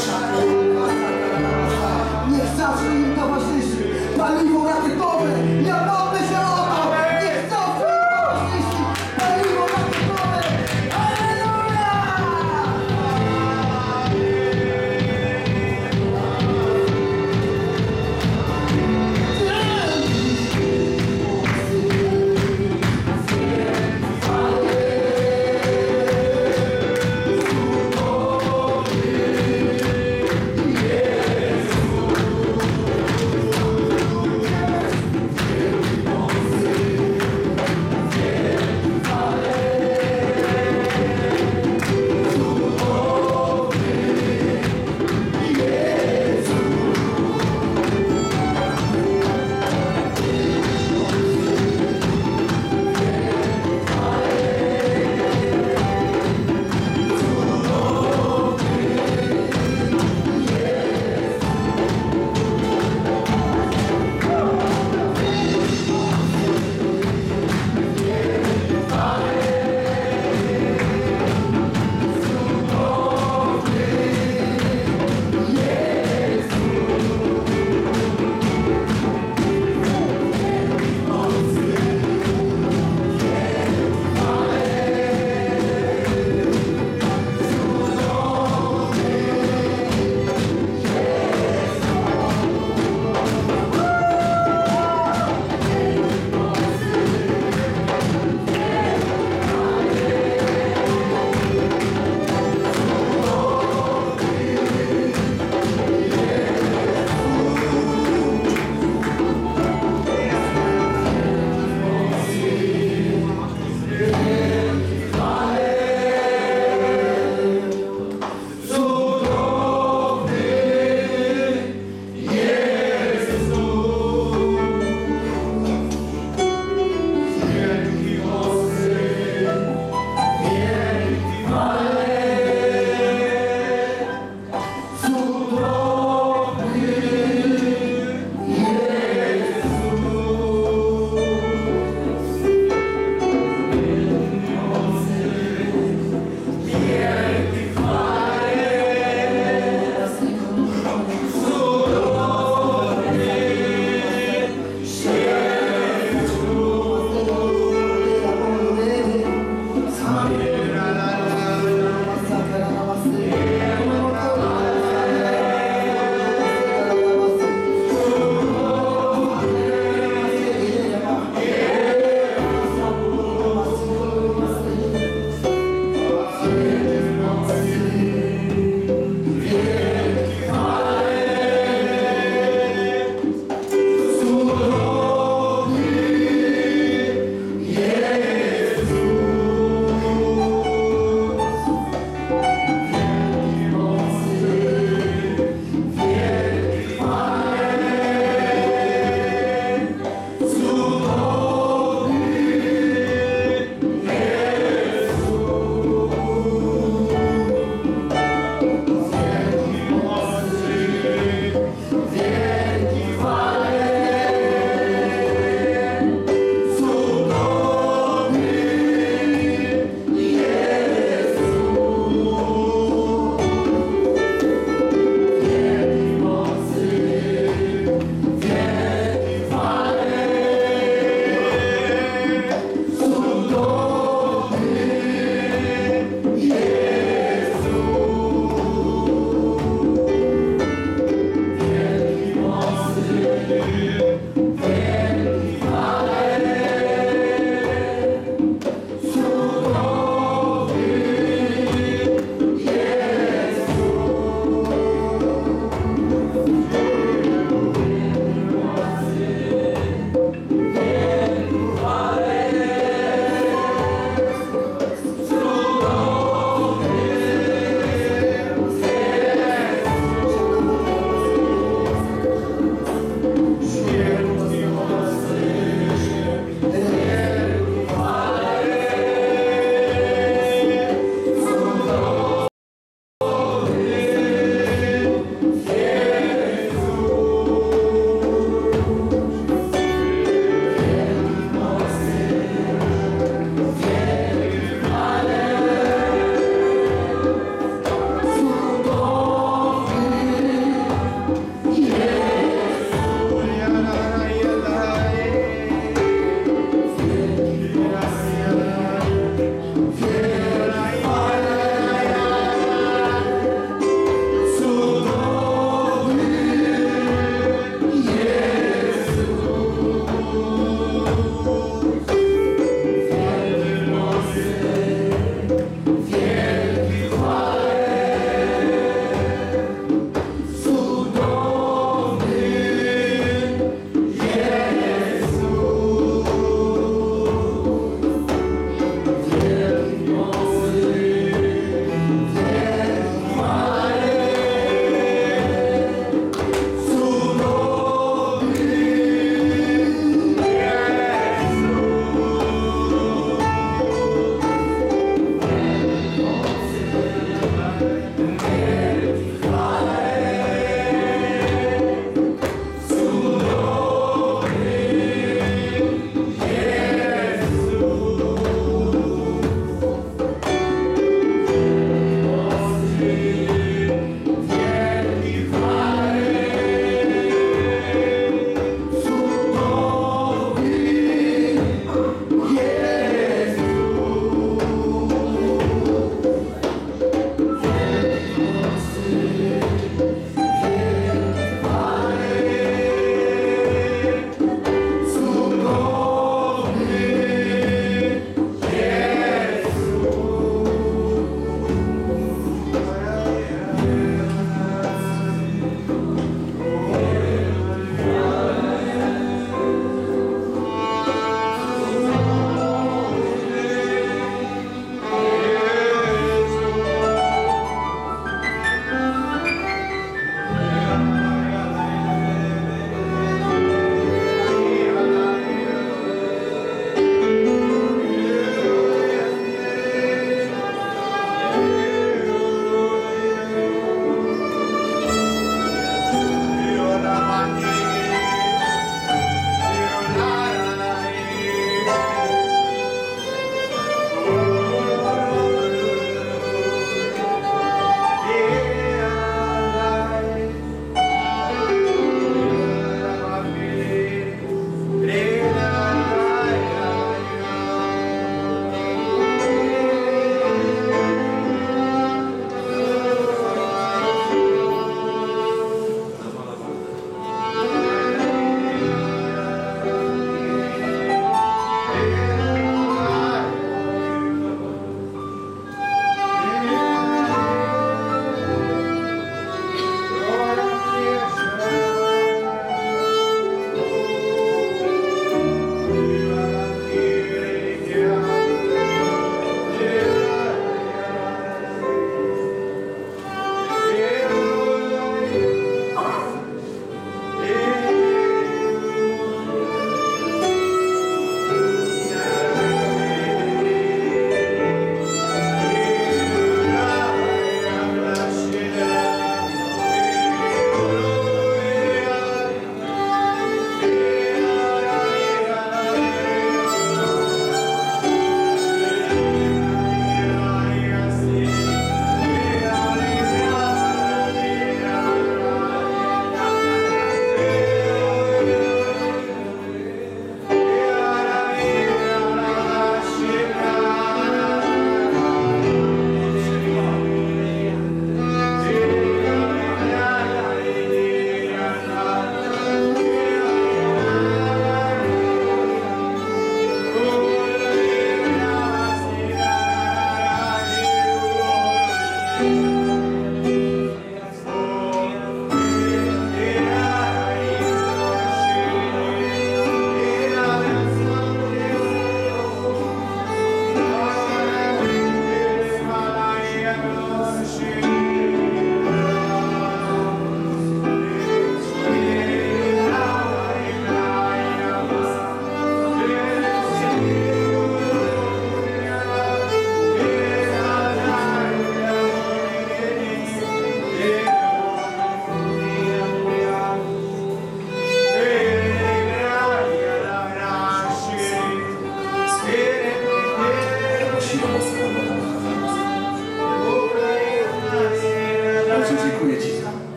Niech zawsze im towarzyszy paliwo rakietowe. Ja modlę się o to. Niech zawsze im towarzyszy paliwo rakietowe. Alleluja!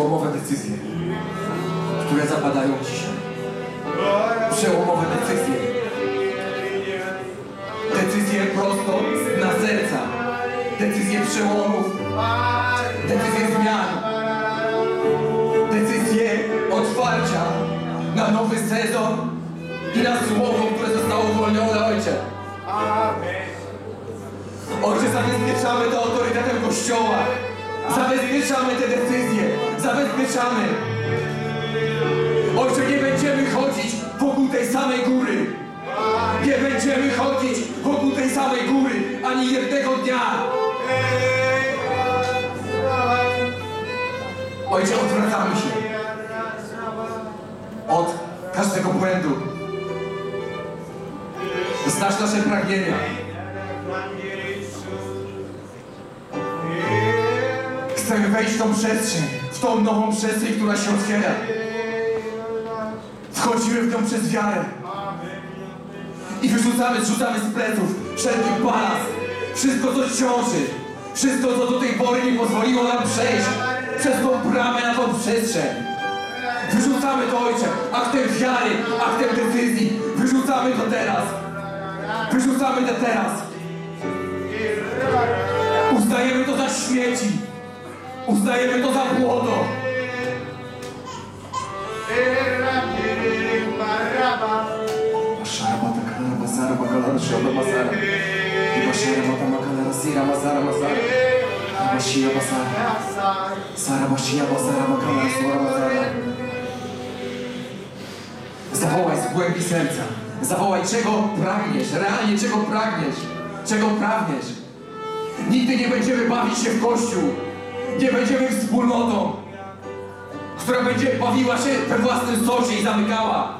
przełomowe decyzje, które zapadają dzisiaj. Przełomowe decyzje. Decyzje prosto z dna serca. Decyzje przełomów. Decyzje zmian. Decyzje otwarcia na nowy sezon i na słowo, które zostało uwolnione, Ojcze. Ojcze, zabezpieczamy to autorytetem Kościoła. Zabezpieczamy te decyzje. Zabezpieczamy. Ojcze, nie będziemy chodzić wokół tej samej góry. Nie będziemy chodzić wokół tej samej góry ani jednego dnia. Ojcze, odwracamy się od każdego błędu. Znasz nasze pragnienia. Chcemy wejść w tą przestrzeń, w tą nową przestrzeń, która się otwiera. Wchodzimy w nią przez wiarę. I zrzucamy z pleców wszelki balast, wszystko co ciąży, wszystko co do tej pory nie pozwoliło nam przejść przez tą bramę na tą przestrzeń. Wyrzucamy to, Ojcze, aktem wiary, aktem decyzji. Wyrzucamy to teraz. Wyrzucamy to teraz. Uznajemy to za śmieci. Uznajemy to za błoto. Zawołaj z głębi serca. Zawołaj, czego pragniesz, realnie czego pragniesz. Czego pragniesz. Nigdy nie będziemy bawić się w Kościół. Nie będziemy wspólnotą, która będzie bawiła się we własnym sosie i zamykała.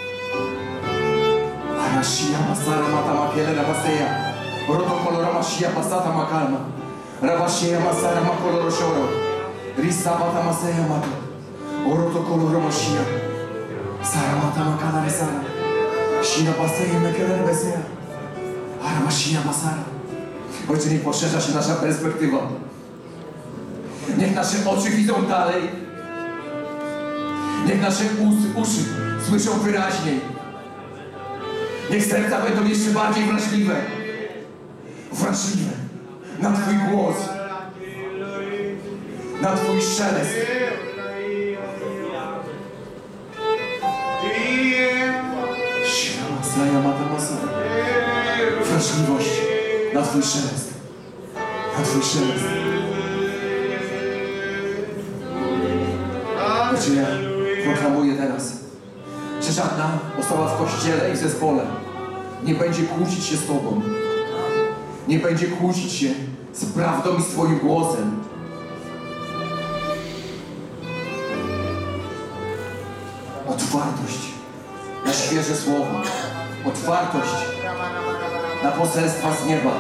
Arashia masara mata makiele rabaseya. Roto kolora mashia pasata makalma. Rabashia masara makoloro shoro. Risa mata maseya mato. Oroto koloro mashia. Sara mata makala resara. Shia paseya mekele rebeseya. Arashia masara. Ojcze, niech poszerza się nasza perspektywa. Niech nasze oczy widzą dalej. Niech nasze uszy słyszą wyraźniej. Niech serca będą jeszcze bardziej wrażliwe. Wrażliwe na Twój głos. Na Twój szelest. Wrażliwość na Twój szelest. Na Twój szelest. Ojcze, ja proklamuję teraz, że żadna osoba w Kościele i w zespole nie będzie kłócić się z Tobą. Nie będzie kłócić się z prawdą i z Twoim głosem. Otwartość na świeże słowo. Otwartość na poselstwa z nieba.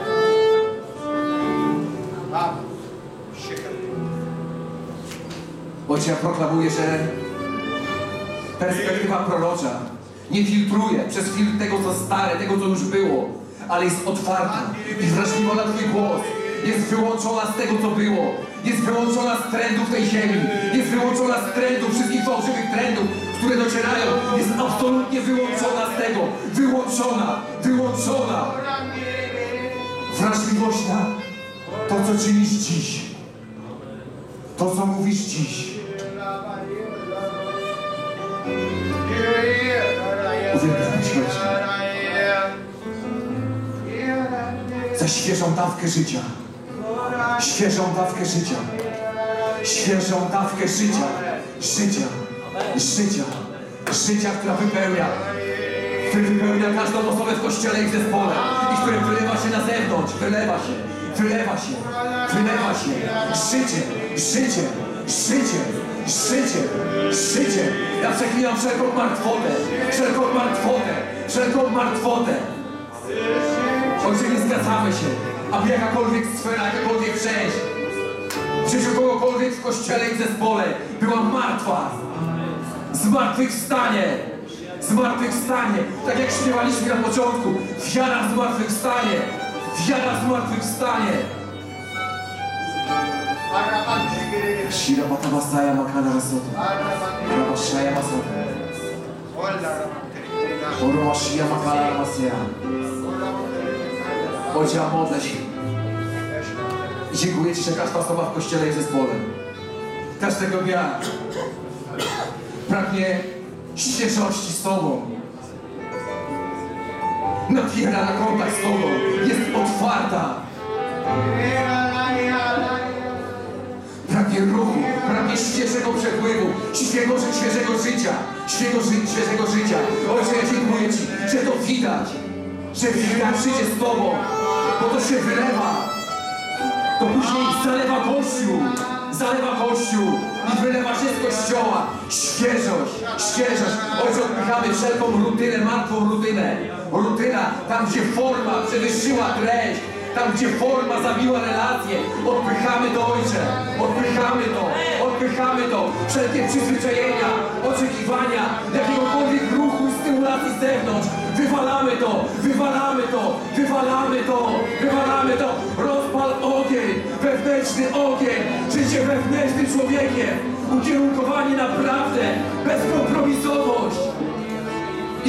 Ojcze, ja proklamuję, że perspektywa prorocza nie filtruje przez filtr tego, co stare, tego, co już było, ale jest otwarta i wrażliwa na Twój głos. Jest wyłączona z tego, co było. Jest wyłączona z trendów tej ziemi. Jest wyłączona z trendów, wszystkich fałszywych trendów, które docierają. Jest absolutnie wyłączona z tego. Wyłączona, wyłączona. Wrażliwość na to, co czynisz dziś. To, co mówisz dziś. Uwielbiam Cię, Ojcze, za świeżą dawkę życia. Świeżą dawkę życia. Świeżą dawkę życia. Życia. Życia. Życia, która wypełnia. Który wypełnia każdą osobę w Kościele i w zespole. I który wylewa się na zewnątrz. Wylewa się. Wylewa się. Wylewa się. Życie. Życie. Życie. Życie. Życie. Ja przeklinam wszelką martwotę. Wszelką martwotę. Wszelką martwotę. Ojcze, nie zgadzamy się, aby jakakolwiek sfera, jakakolwiek część w życiu kogokolwiek w Kościele i w zespole była martwa. Zmartwychwstanie. Zmartwychwstanie. Tak jak śpiewaliśmy na początku. Wiara zmartwychwstanie. Wiara zmartwychwstanie. Shira Patabasaya Makana Rasoto. Rabashaya Masoto. Oroashia Makana Ramasea. Ojcze, ja modlę się. I dziękuję Ci, że każda osoba w Kościele jest zespołem. Każdego dnia pragnie świeżości z Tobą. Napiera na kontakt z Tobą. Jest otwarta. Pragnie ruchu, pragnie świeżego przepływu, świeżego życia, świeżego życia. Ojcze, ja dziękuję Ci, że to widać, że widać życie z Tobą, bo to się wylewa. To później zalewa Kościół i wylewa się z Kościoła. Świeżość. Ojcze, odpychamy wszelką rutynę, martwą rutynę. Rutyna, tam gdzie forma przewyższyła treść, tam gdzie forma zabiła relacje. Odpychamy to, Ojcze, odpychamy to. Wszelkie przyzwyczajenia, oczekiwania, jakiegokolwiek ruchu i stymulacji z zewnątrz. Wywalamy to. Rozpal ogień, wewnętrzny ogień. Życie wewnętrznym człowiekiem. Ukierunkowani na prawdę, bezkompromisowość. I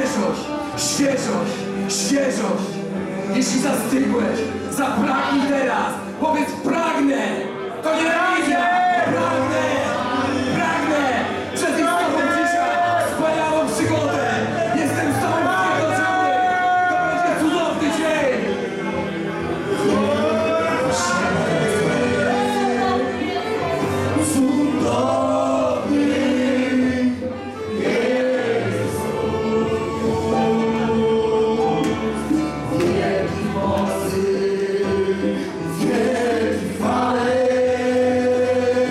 świeżość. Jeśli zastygłeś, zapragnij teraz. Powiedz pragnę. To nie religia. Pragnę. Przez z Tobą dzisiaj wspaniałą przygodę. Jestem z Tobą zjednoczony. To będzie cudowny dzień. Wielki chwale.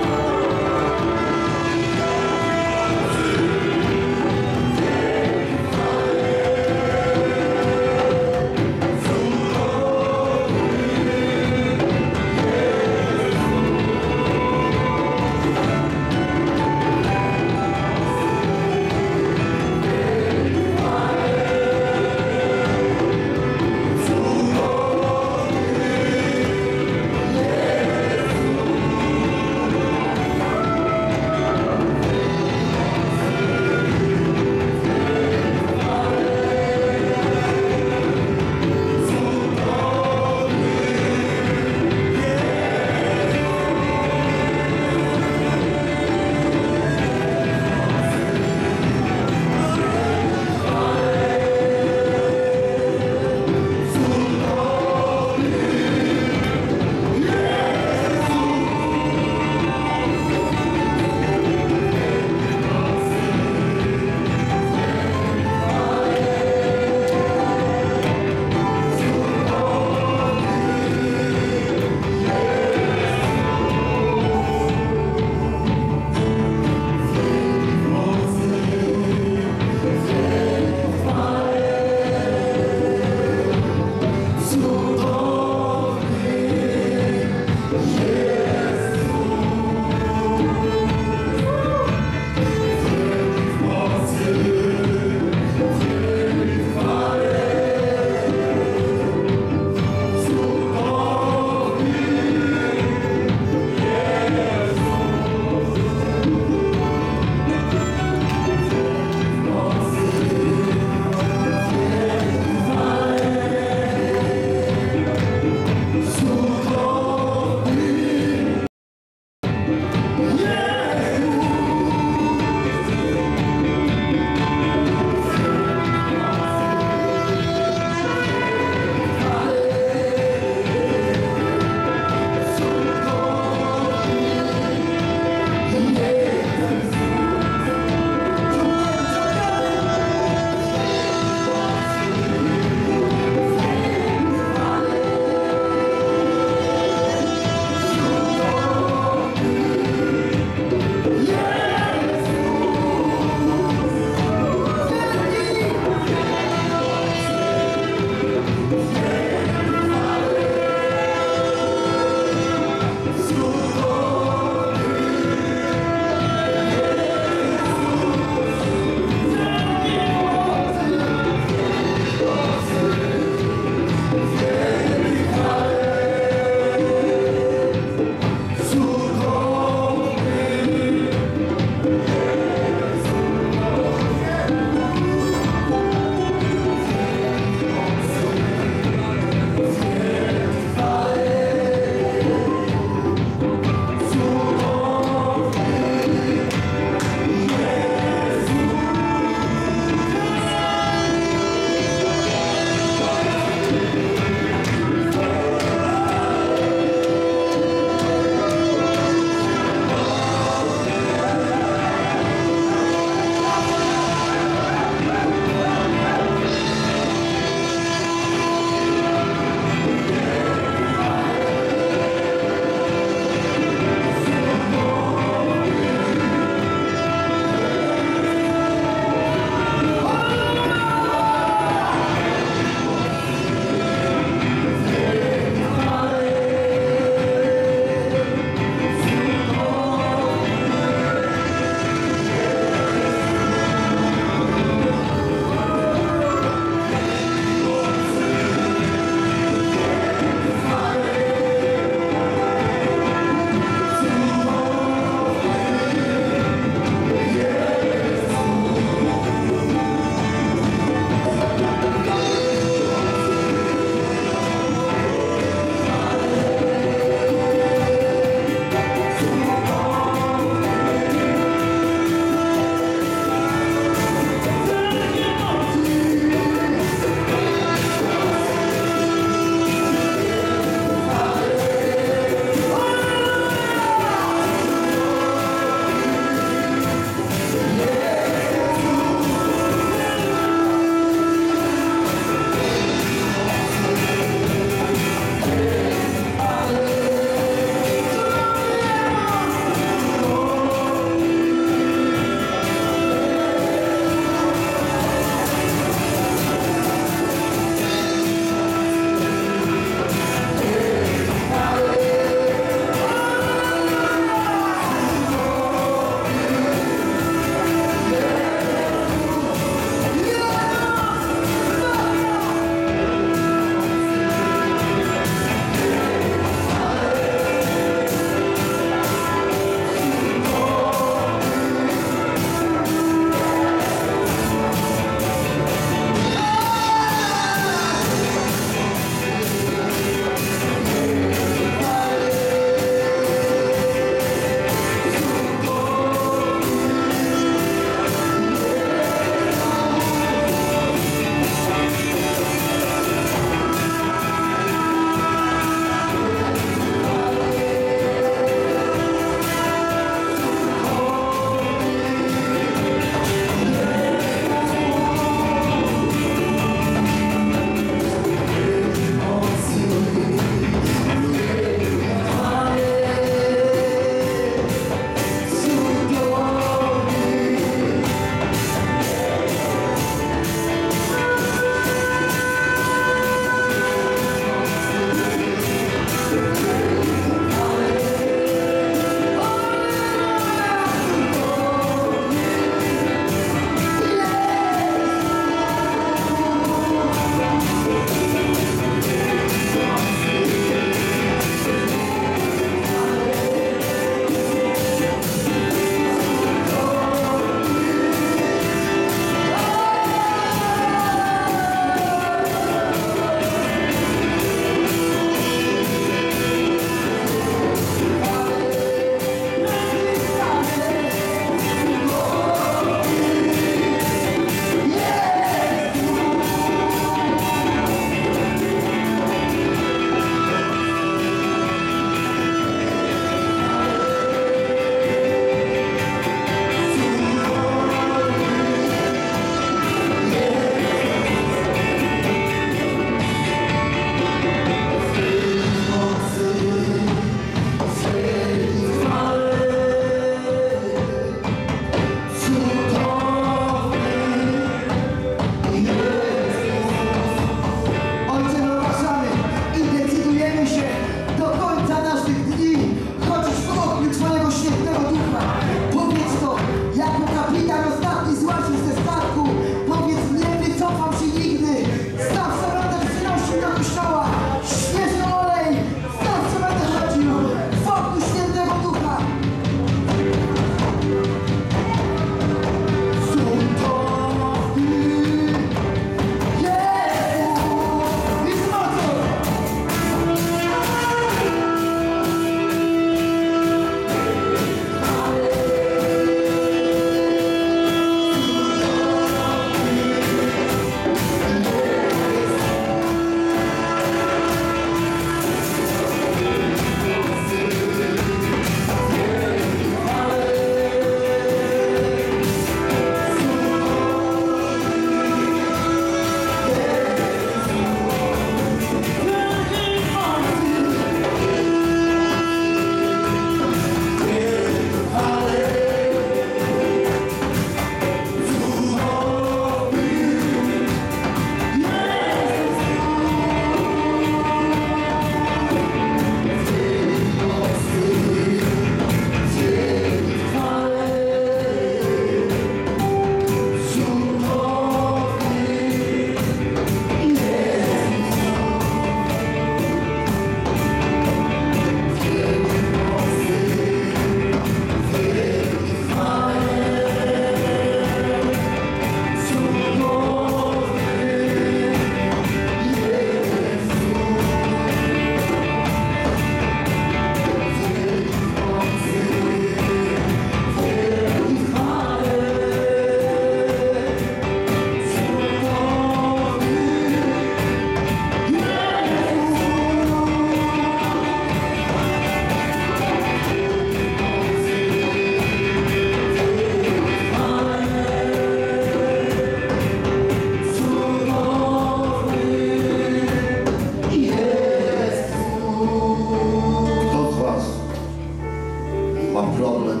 mam problem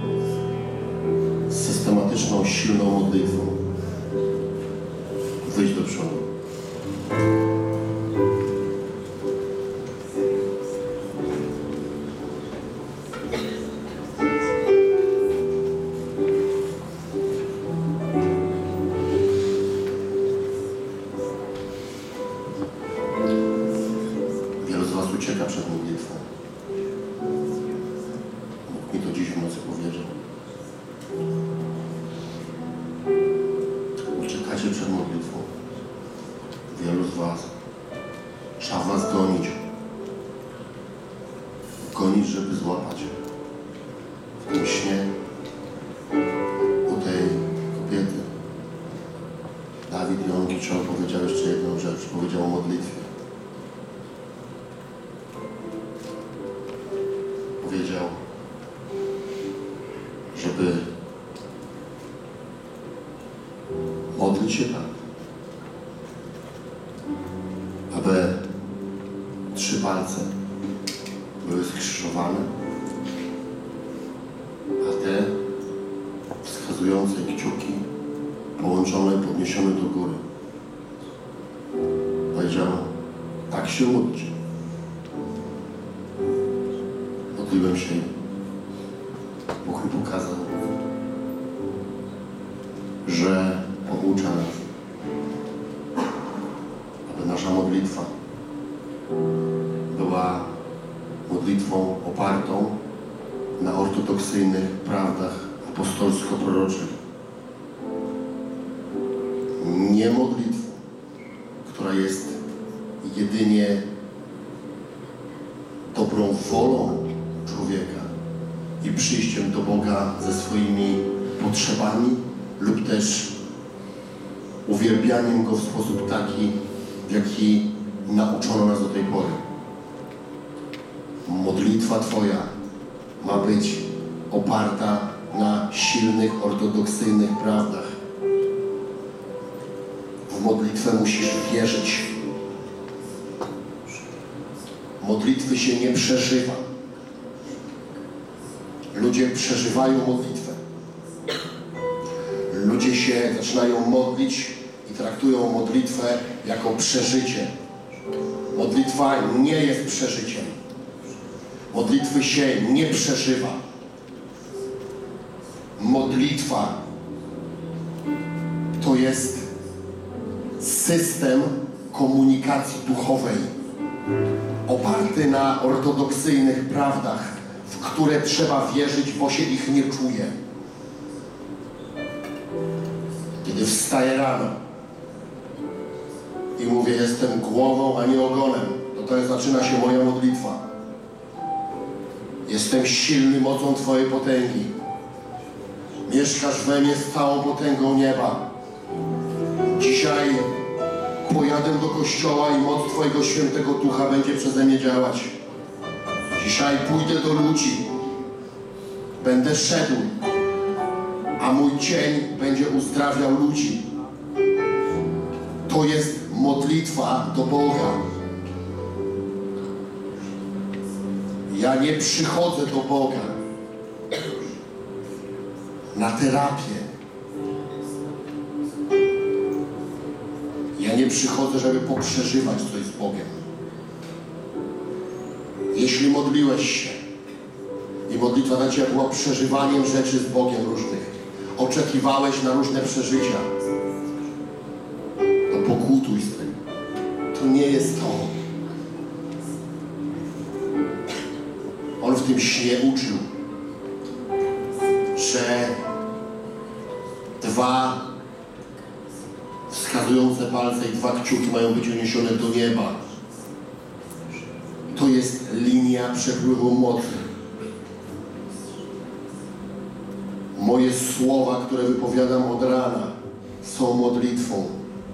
z systematyczną, silną modlitwą. Wyjdź do przodu. Wielu z was ucieka przed modlitwą. Bóg mi to dziś w nocy powiedział. Uciekacie przed modlitwą. Wielu z was. Trzeba was gonić. Gonić, żeby złapać. W tym śnie u tej kobiety Dawid Jon Giczol powiedział jeszcze jedną rzecz. Powiedział o modlitwie. Powiedział, żeby modlić się tak, aby 3 palce były skrzyżowane, a te wskazujące kciuki połączone i podniesione do góry. Powiedział, tak się módlcie. Modliłem się. Bóg mi pokazał, że poucza nas, aby nasza modlitwa była modlitwą opartą na ortodoksyjnych prawdach apostolsko-proroczych. Nie modlitwą, która jest jedynie dobrą wolą człowieka i przyjściem do Boga ze swoimi potrzebami lub też uwielbianiem Go w sposób taki, w jaki nauczono nas do tej pory. Modlitwa Twoja ma być oparta na silnych, ortodoksyjnych prawdach. W modlitwę musisz wierzyć. Modlitwy się nie przeżywa. Ludzie przeżywają modlitwę. Ludzie się zaczynają modlić i traktują modlitwę jako przeżycie. Modlitwa nie jest przeżyciem. Modlitwy się nie przeżywa. Modlitwa to jest system komunikacji duchowej oparty na ortodoksyjnych prawdach, w które trzeba wierzyć, bo się ich nie czuje. Kiedy wstaję rano i mówię, jestem głową, a nie ogonem, to zaczyna się moja modlitwa. Jestem silny mocą Twojej potęgi. Mieszkasz we mnie z całą potęgą nieba. Dzisiaj pojadę do kościoła i moc Twojego Świętego Ducha będzie przeze mnie działać. Dzisiaj pójdę do ludzi. Będę szedł, a mój cień będzie uzdrawiał ludzi. To jest modlitwa do Boga. Ja nie przychodzę do Boga na terapię. Ja nie przychodzę, żeby poprzeżywać coś z Bogiem. Jeśli modliłeś się i modlitwa dla Ciebie była przeżywaniem rzeczy z Bogiem różnych, oczekiwałeś na różne przeżycia, to pokutuj z tym. To nie jest to. On w tym śnie uczył, że 2 wskazujące palce i 2 kciuki mają być uniesione do nieba. To jest linia przepływu mocy. Moje słowa, które wypowiadam od rana, są modlitwą.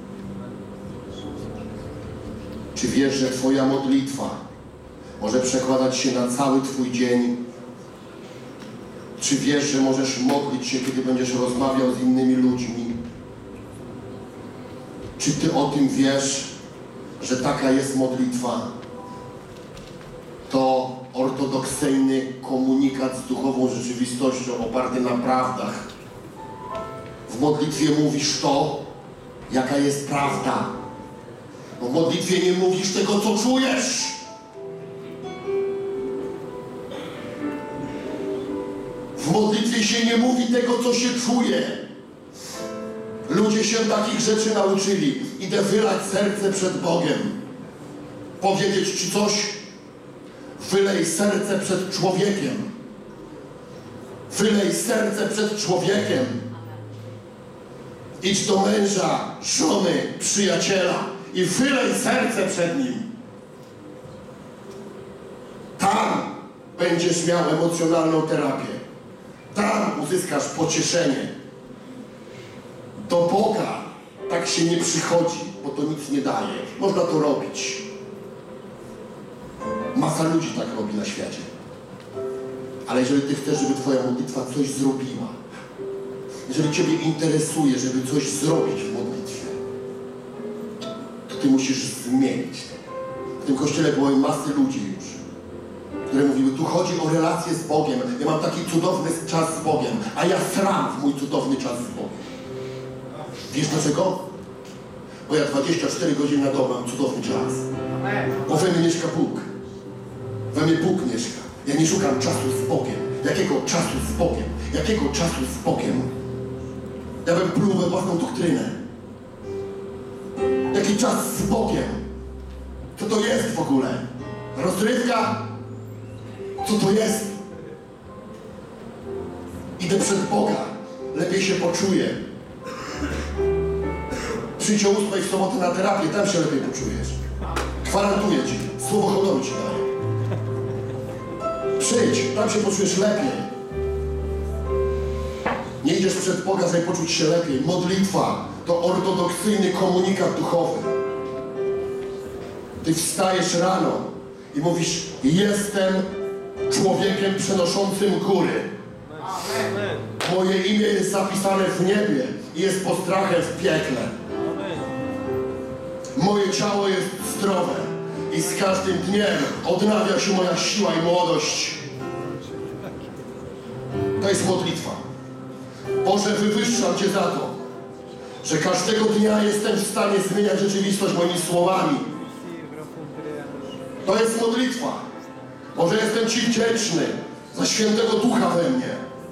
Czy wiesz, że Twoja modlitwa może przekładać się na cały Twój dzień? Czy wiesz, że możesz modlić się, kiedy będziesz rozmawiał z innymi ludźmi? Czy Ty o tym wiesz, że taka jest modlitwa? To ortodoksyjny komunikat z duchową rzeczywistością oparty na prawdach. W modlitwie mówisz to, jaka jest prawda. Bo w modlitwie nie mówisz tego, co czujesz. W modlitwie się nie mówi tego, co się czuje. Ludzie się takich rzeczy nauczyli. Idę wylać serce przed Bogiem. Powiedzieć ci coś? Wylej serce przed człowiekiem. Wylej serce przed człowiekiem. Idź do męża, żony, przyjaciela i wylej serce przed nim. Tam będziesz miał emocjonalną terapię. Tam uzyskasz pocieszenie. Do Boga tak się nie przychodzi, bo to nic nie daje. Można to robić. Masa ludzi tak robi na świecie. Ale jeżeli ty chcesz, żeby twoja modlitwa coś zrobiła, jeżeli ciebie interesuje, żeby coś zrobić w modlitwie, to ty musisz zmienić to. W tym kościele było masy ludzi już, które mówiły, tu chodzi o relację z Bogiem. Ja mam taki cudowny czas z Bogiem, a ja sram w mój cudowny czas z Bogiem. Wiesz dlaczego? Bo ja 24 godziny na dobę mam cudowny czas. Bo we mnie mieszka Bóg. We mnie Bóg mieszka. Ja nie szukam czasu z Bogiem. Jakiego czasu z Bogiem? Jakiego czasu z Bogiem? Ja bym pluł we własną doktrynę. Jaki czas z Bogiem? Co to jest w ogóle? Rozrywka? Co to jest? Idę przed Boga. Lepiej się poczuję. Przyjdź o 8 w sobotę na terapię, tam się lepiej poczujesz. Gwarantuję ci. Słowo honoru ci daję. Przyjdź, tam się poczujesz lepiej. Nie idziesz przed Boga, żeby poczuć się lepiej. Modlitwa to ortodoksyjny komunikat duchowy. Ty wstajesz rano i mówisz, jestem człowiekiem przenoszącym góry. Moje imię jest zapisane w niebie i jest postrachem w piekle. Moje ciało jest zdrowe i z każdym dniem odnawia się moja siła i młodość. To jest modlitwa. Boże, wywyższam Cię za to, że każdego dnia jestem w stanie zmieniać rzeczywistość moimi słowami. To jest modlitwa. Boże, jestem Ci wdzięczny za Świętego Ducha we mnie.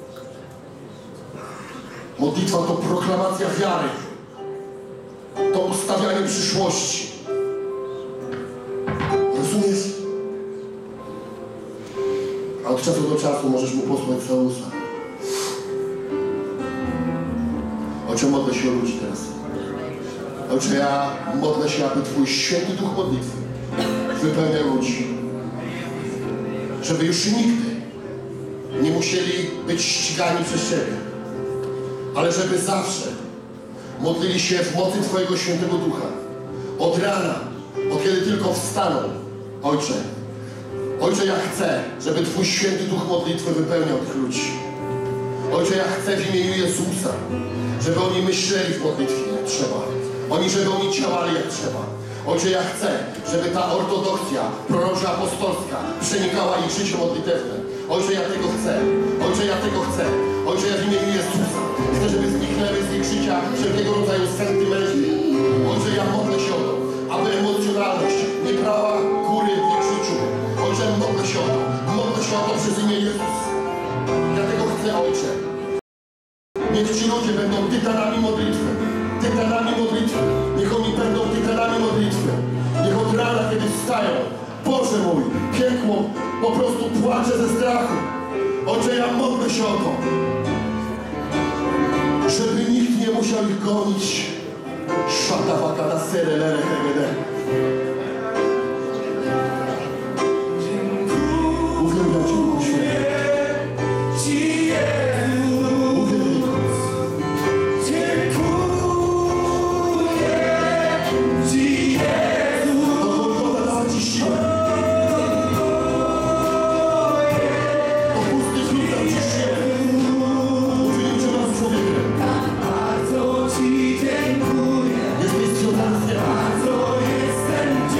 Modlitwa to proklamacja wiary. To ustawianie przyszłości. Rozumiesz? A od czasu do czasu możesz mu posłać całusa. Ojcze, modlę się o ludzi teraz. Ojcze, ja modlę się, aby Twój Święty Duch modlitwy wypełniał ludzi. Żeby już nigdy nie musieli być ścigani przez Ciebie. Ale żeby zawsze modlili się w mocy Twojego Świętego Ducha. Od rana, od kiedy tylko wstaną. Ojcze, Ojcze, ja chcę, żeby Twój Święty Duch modlitwy wypełniał tych ludzi. Ojcze, ja chcę w imieniu Jezusa, żeby oni myśleli w modlitwie jak trzeba. Żeby oni działali jak trzeba. Ojcze, ja chcę, żeby ta ortodoksja prorocza apostolska przenikała ich życie modlitewne. Ojcze, ja tego chcę. Ojcze, ja tego chcę. Ojcze, ja w imieniu Jezusa chcę, żeby zniknęły z ich życia wszelkiego rodzaju sentymenty. Ojcze, ja modlę się o to, aby emocjonalność nie brała góry w ich życiu. Ojcze, modlę się o to. Modlę się o to przez imię Jezus. Ja tego chcę, Ojcze. Niech ci ludzie będą tytanami modlitwy. Tytanami modlitwy. Niech oni będą tytanami modlitwy. Niech od rana, kiedy wstają, Boże mój, piekło po prostu płacze ze strachu. Ojcze, ja modlę się o to, żeby nikt nie musiał ich gonić. Szata wakada sere lere hegede. Uwielbiam Cię, Duchu Święty. Bardzo Ci dziękuję. Jesteś cudowny. Bardzo jestem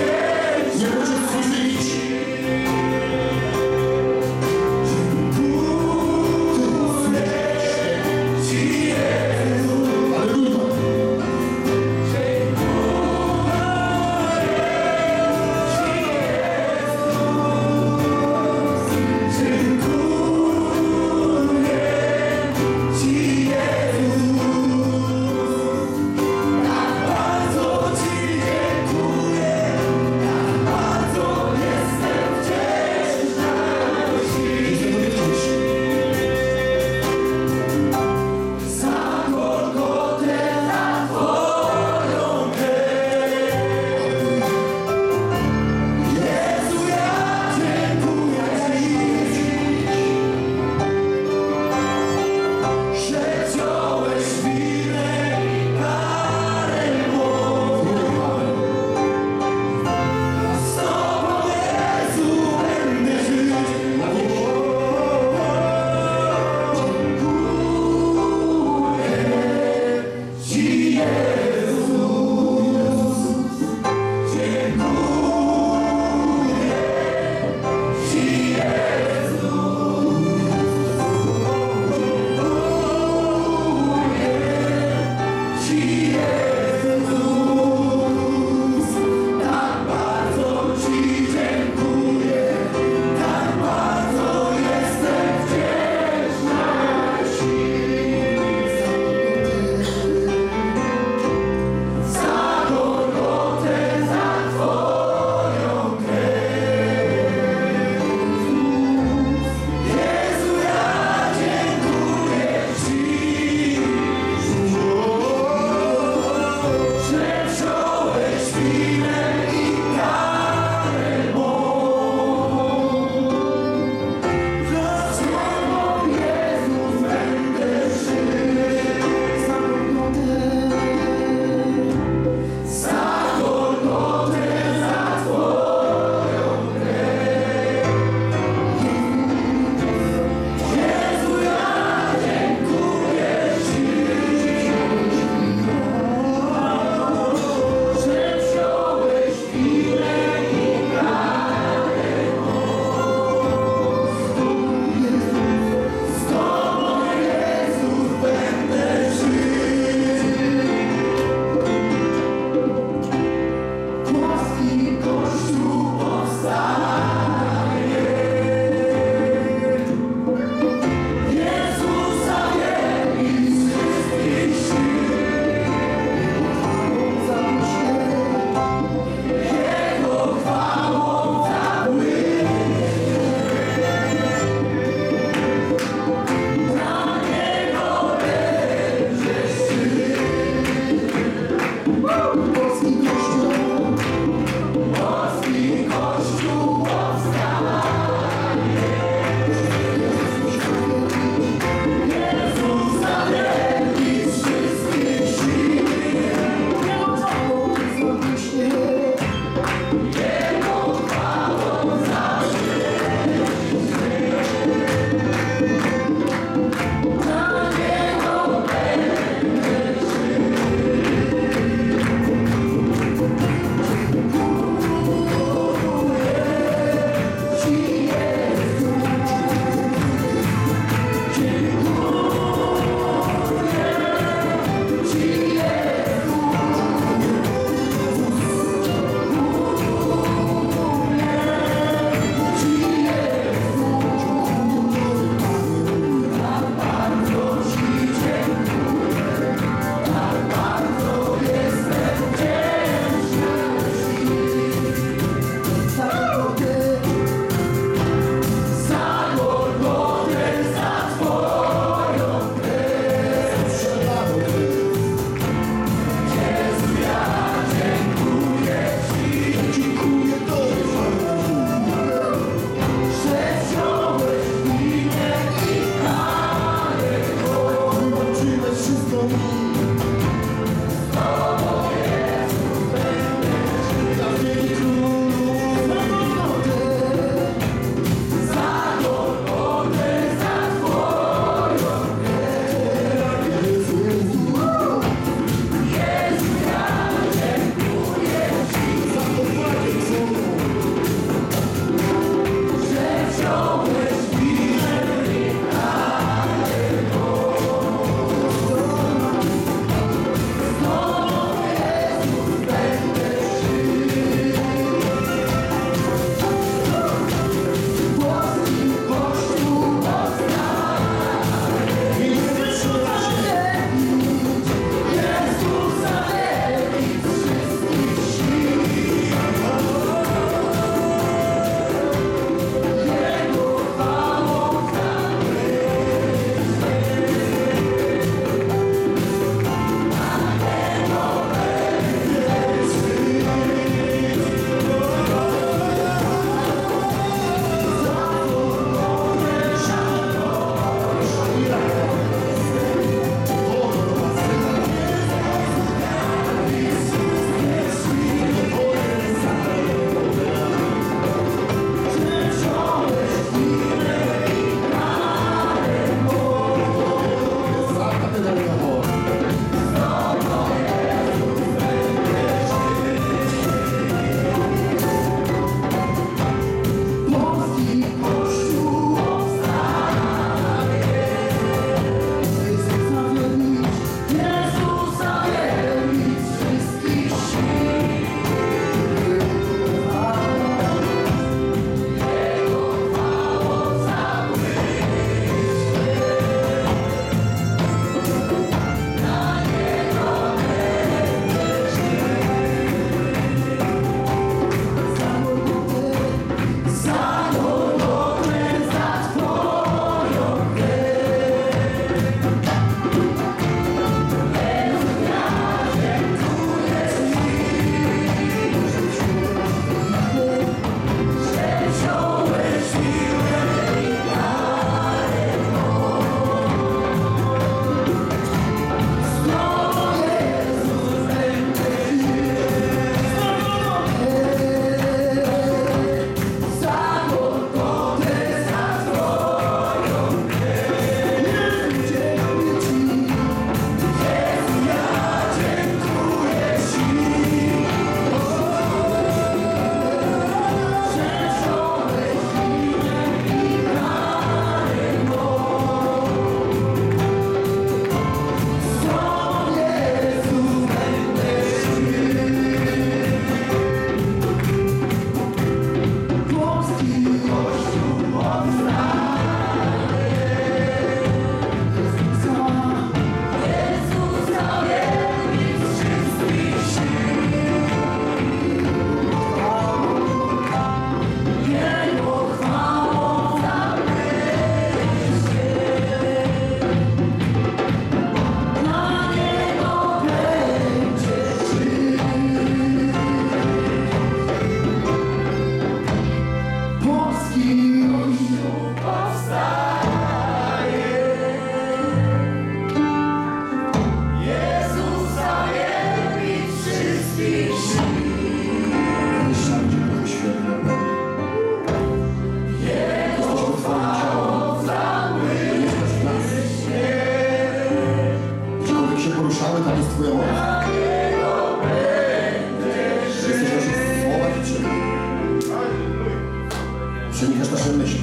Przenikasz nasze myśli.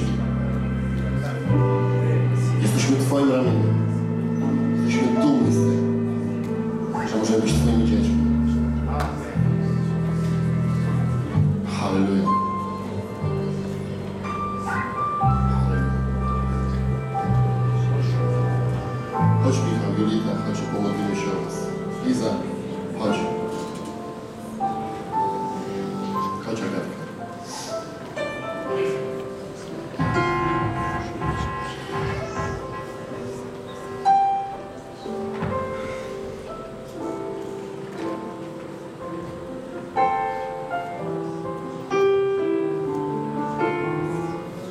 Jesteśmy Twoim ramieniem. Jesteśmy dumni z tego, że możemy być Twoimi dziećmi. Halleluja. Chodź Michał, Julita, chodź, pomodlimy się o Was. Liza, chodź. Chodź Agatka.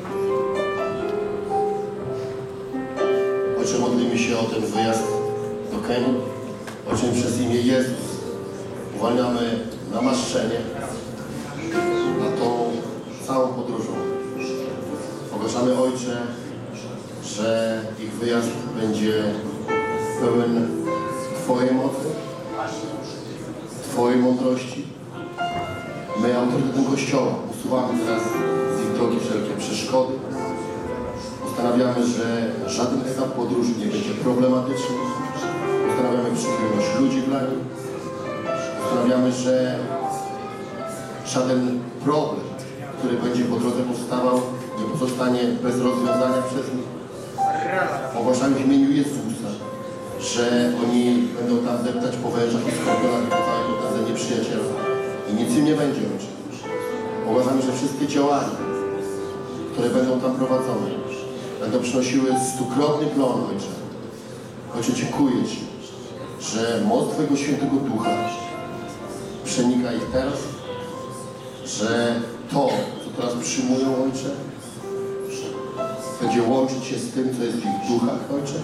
Ojcze, modlimy się o ten wyjazd Okej? Ojcze, przez imię Jezus uwalniamy namaszczenie na tą całą podróżą. Ogłaszamy, Ojcze, że ich wyjazd będzie pełen Twojej mocy, Twojej mądrości. My, autorytetem Kościoła, usuwamy teraz z ich drogi wszelkie przeszkody. Postanawiamy, że żaden etap podróży nie będzie problematyczny. Postanawiamy przychylność ludzi dla nich. Postanawiamy, że żaden problem, który będzie po drodze powstawał, nie pozostanie bez rozwiązania przez nich. Ogłaszamy w imieniu Jezusa, że oni będą tam deptać po wężach i skorpionach i po całej potędze nieprzyjaciela. I nic im nie będzie, Ojcze. Ogłaszamy, że wszystkie działania, które będą tam prowadzone, będą przynosiły stukrotny plon, Ojcze. Ojcze, dziękuję Ci, że moc Twojego Świętego Ducha przenika ich teraz, że to, co teraz przyjmują, Ojcze, będzie łączyć się z tym, co jest w ich duchach, Ojcze.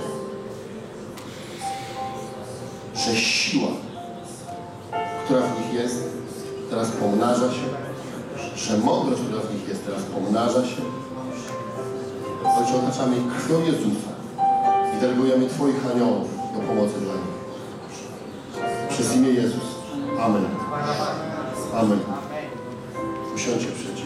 Że siła, która w nich jest, teraz pomnaża się, że mądrość, która w nich jest, teraz pomnaża się. Ojcze, otaczamy ich krwią Jezusa i delegujemy Twoich aniołów do pomocy dla nich. Przez imię Jezus. Amen. Amen. Usiądźcie, przyjaciele.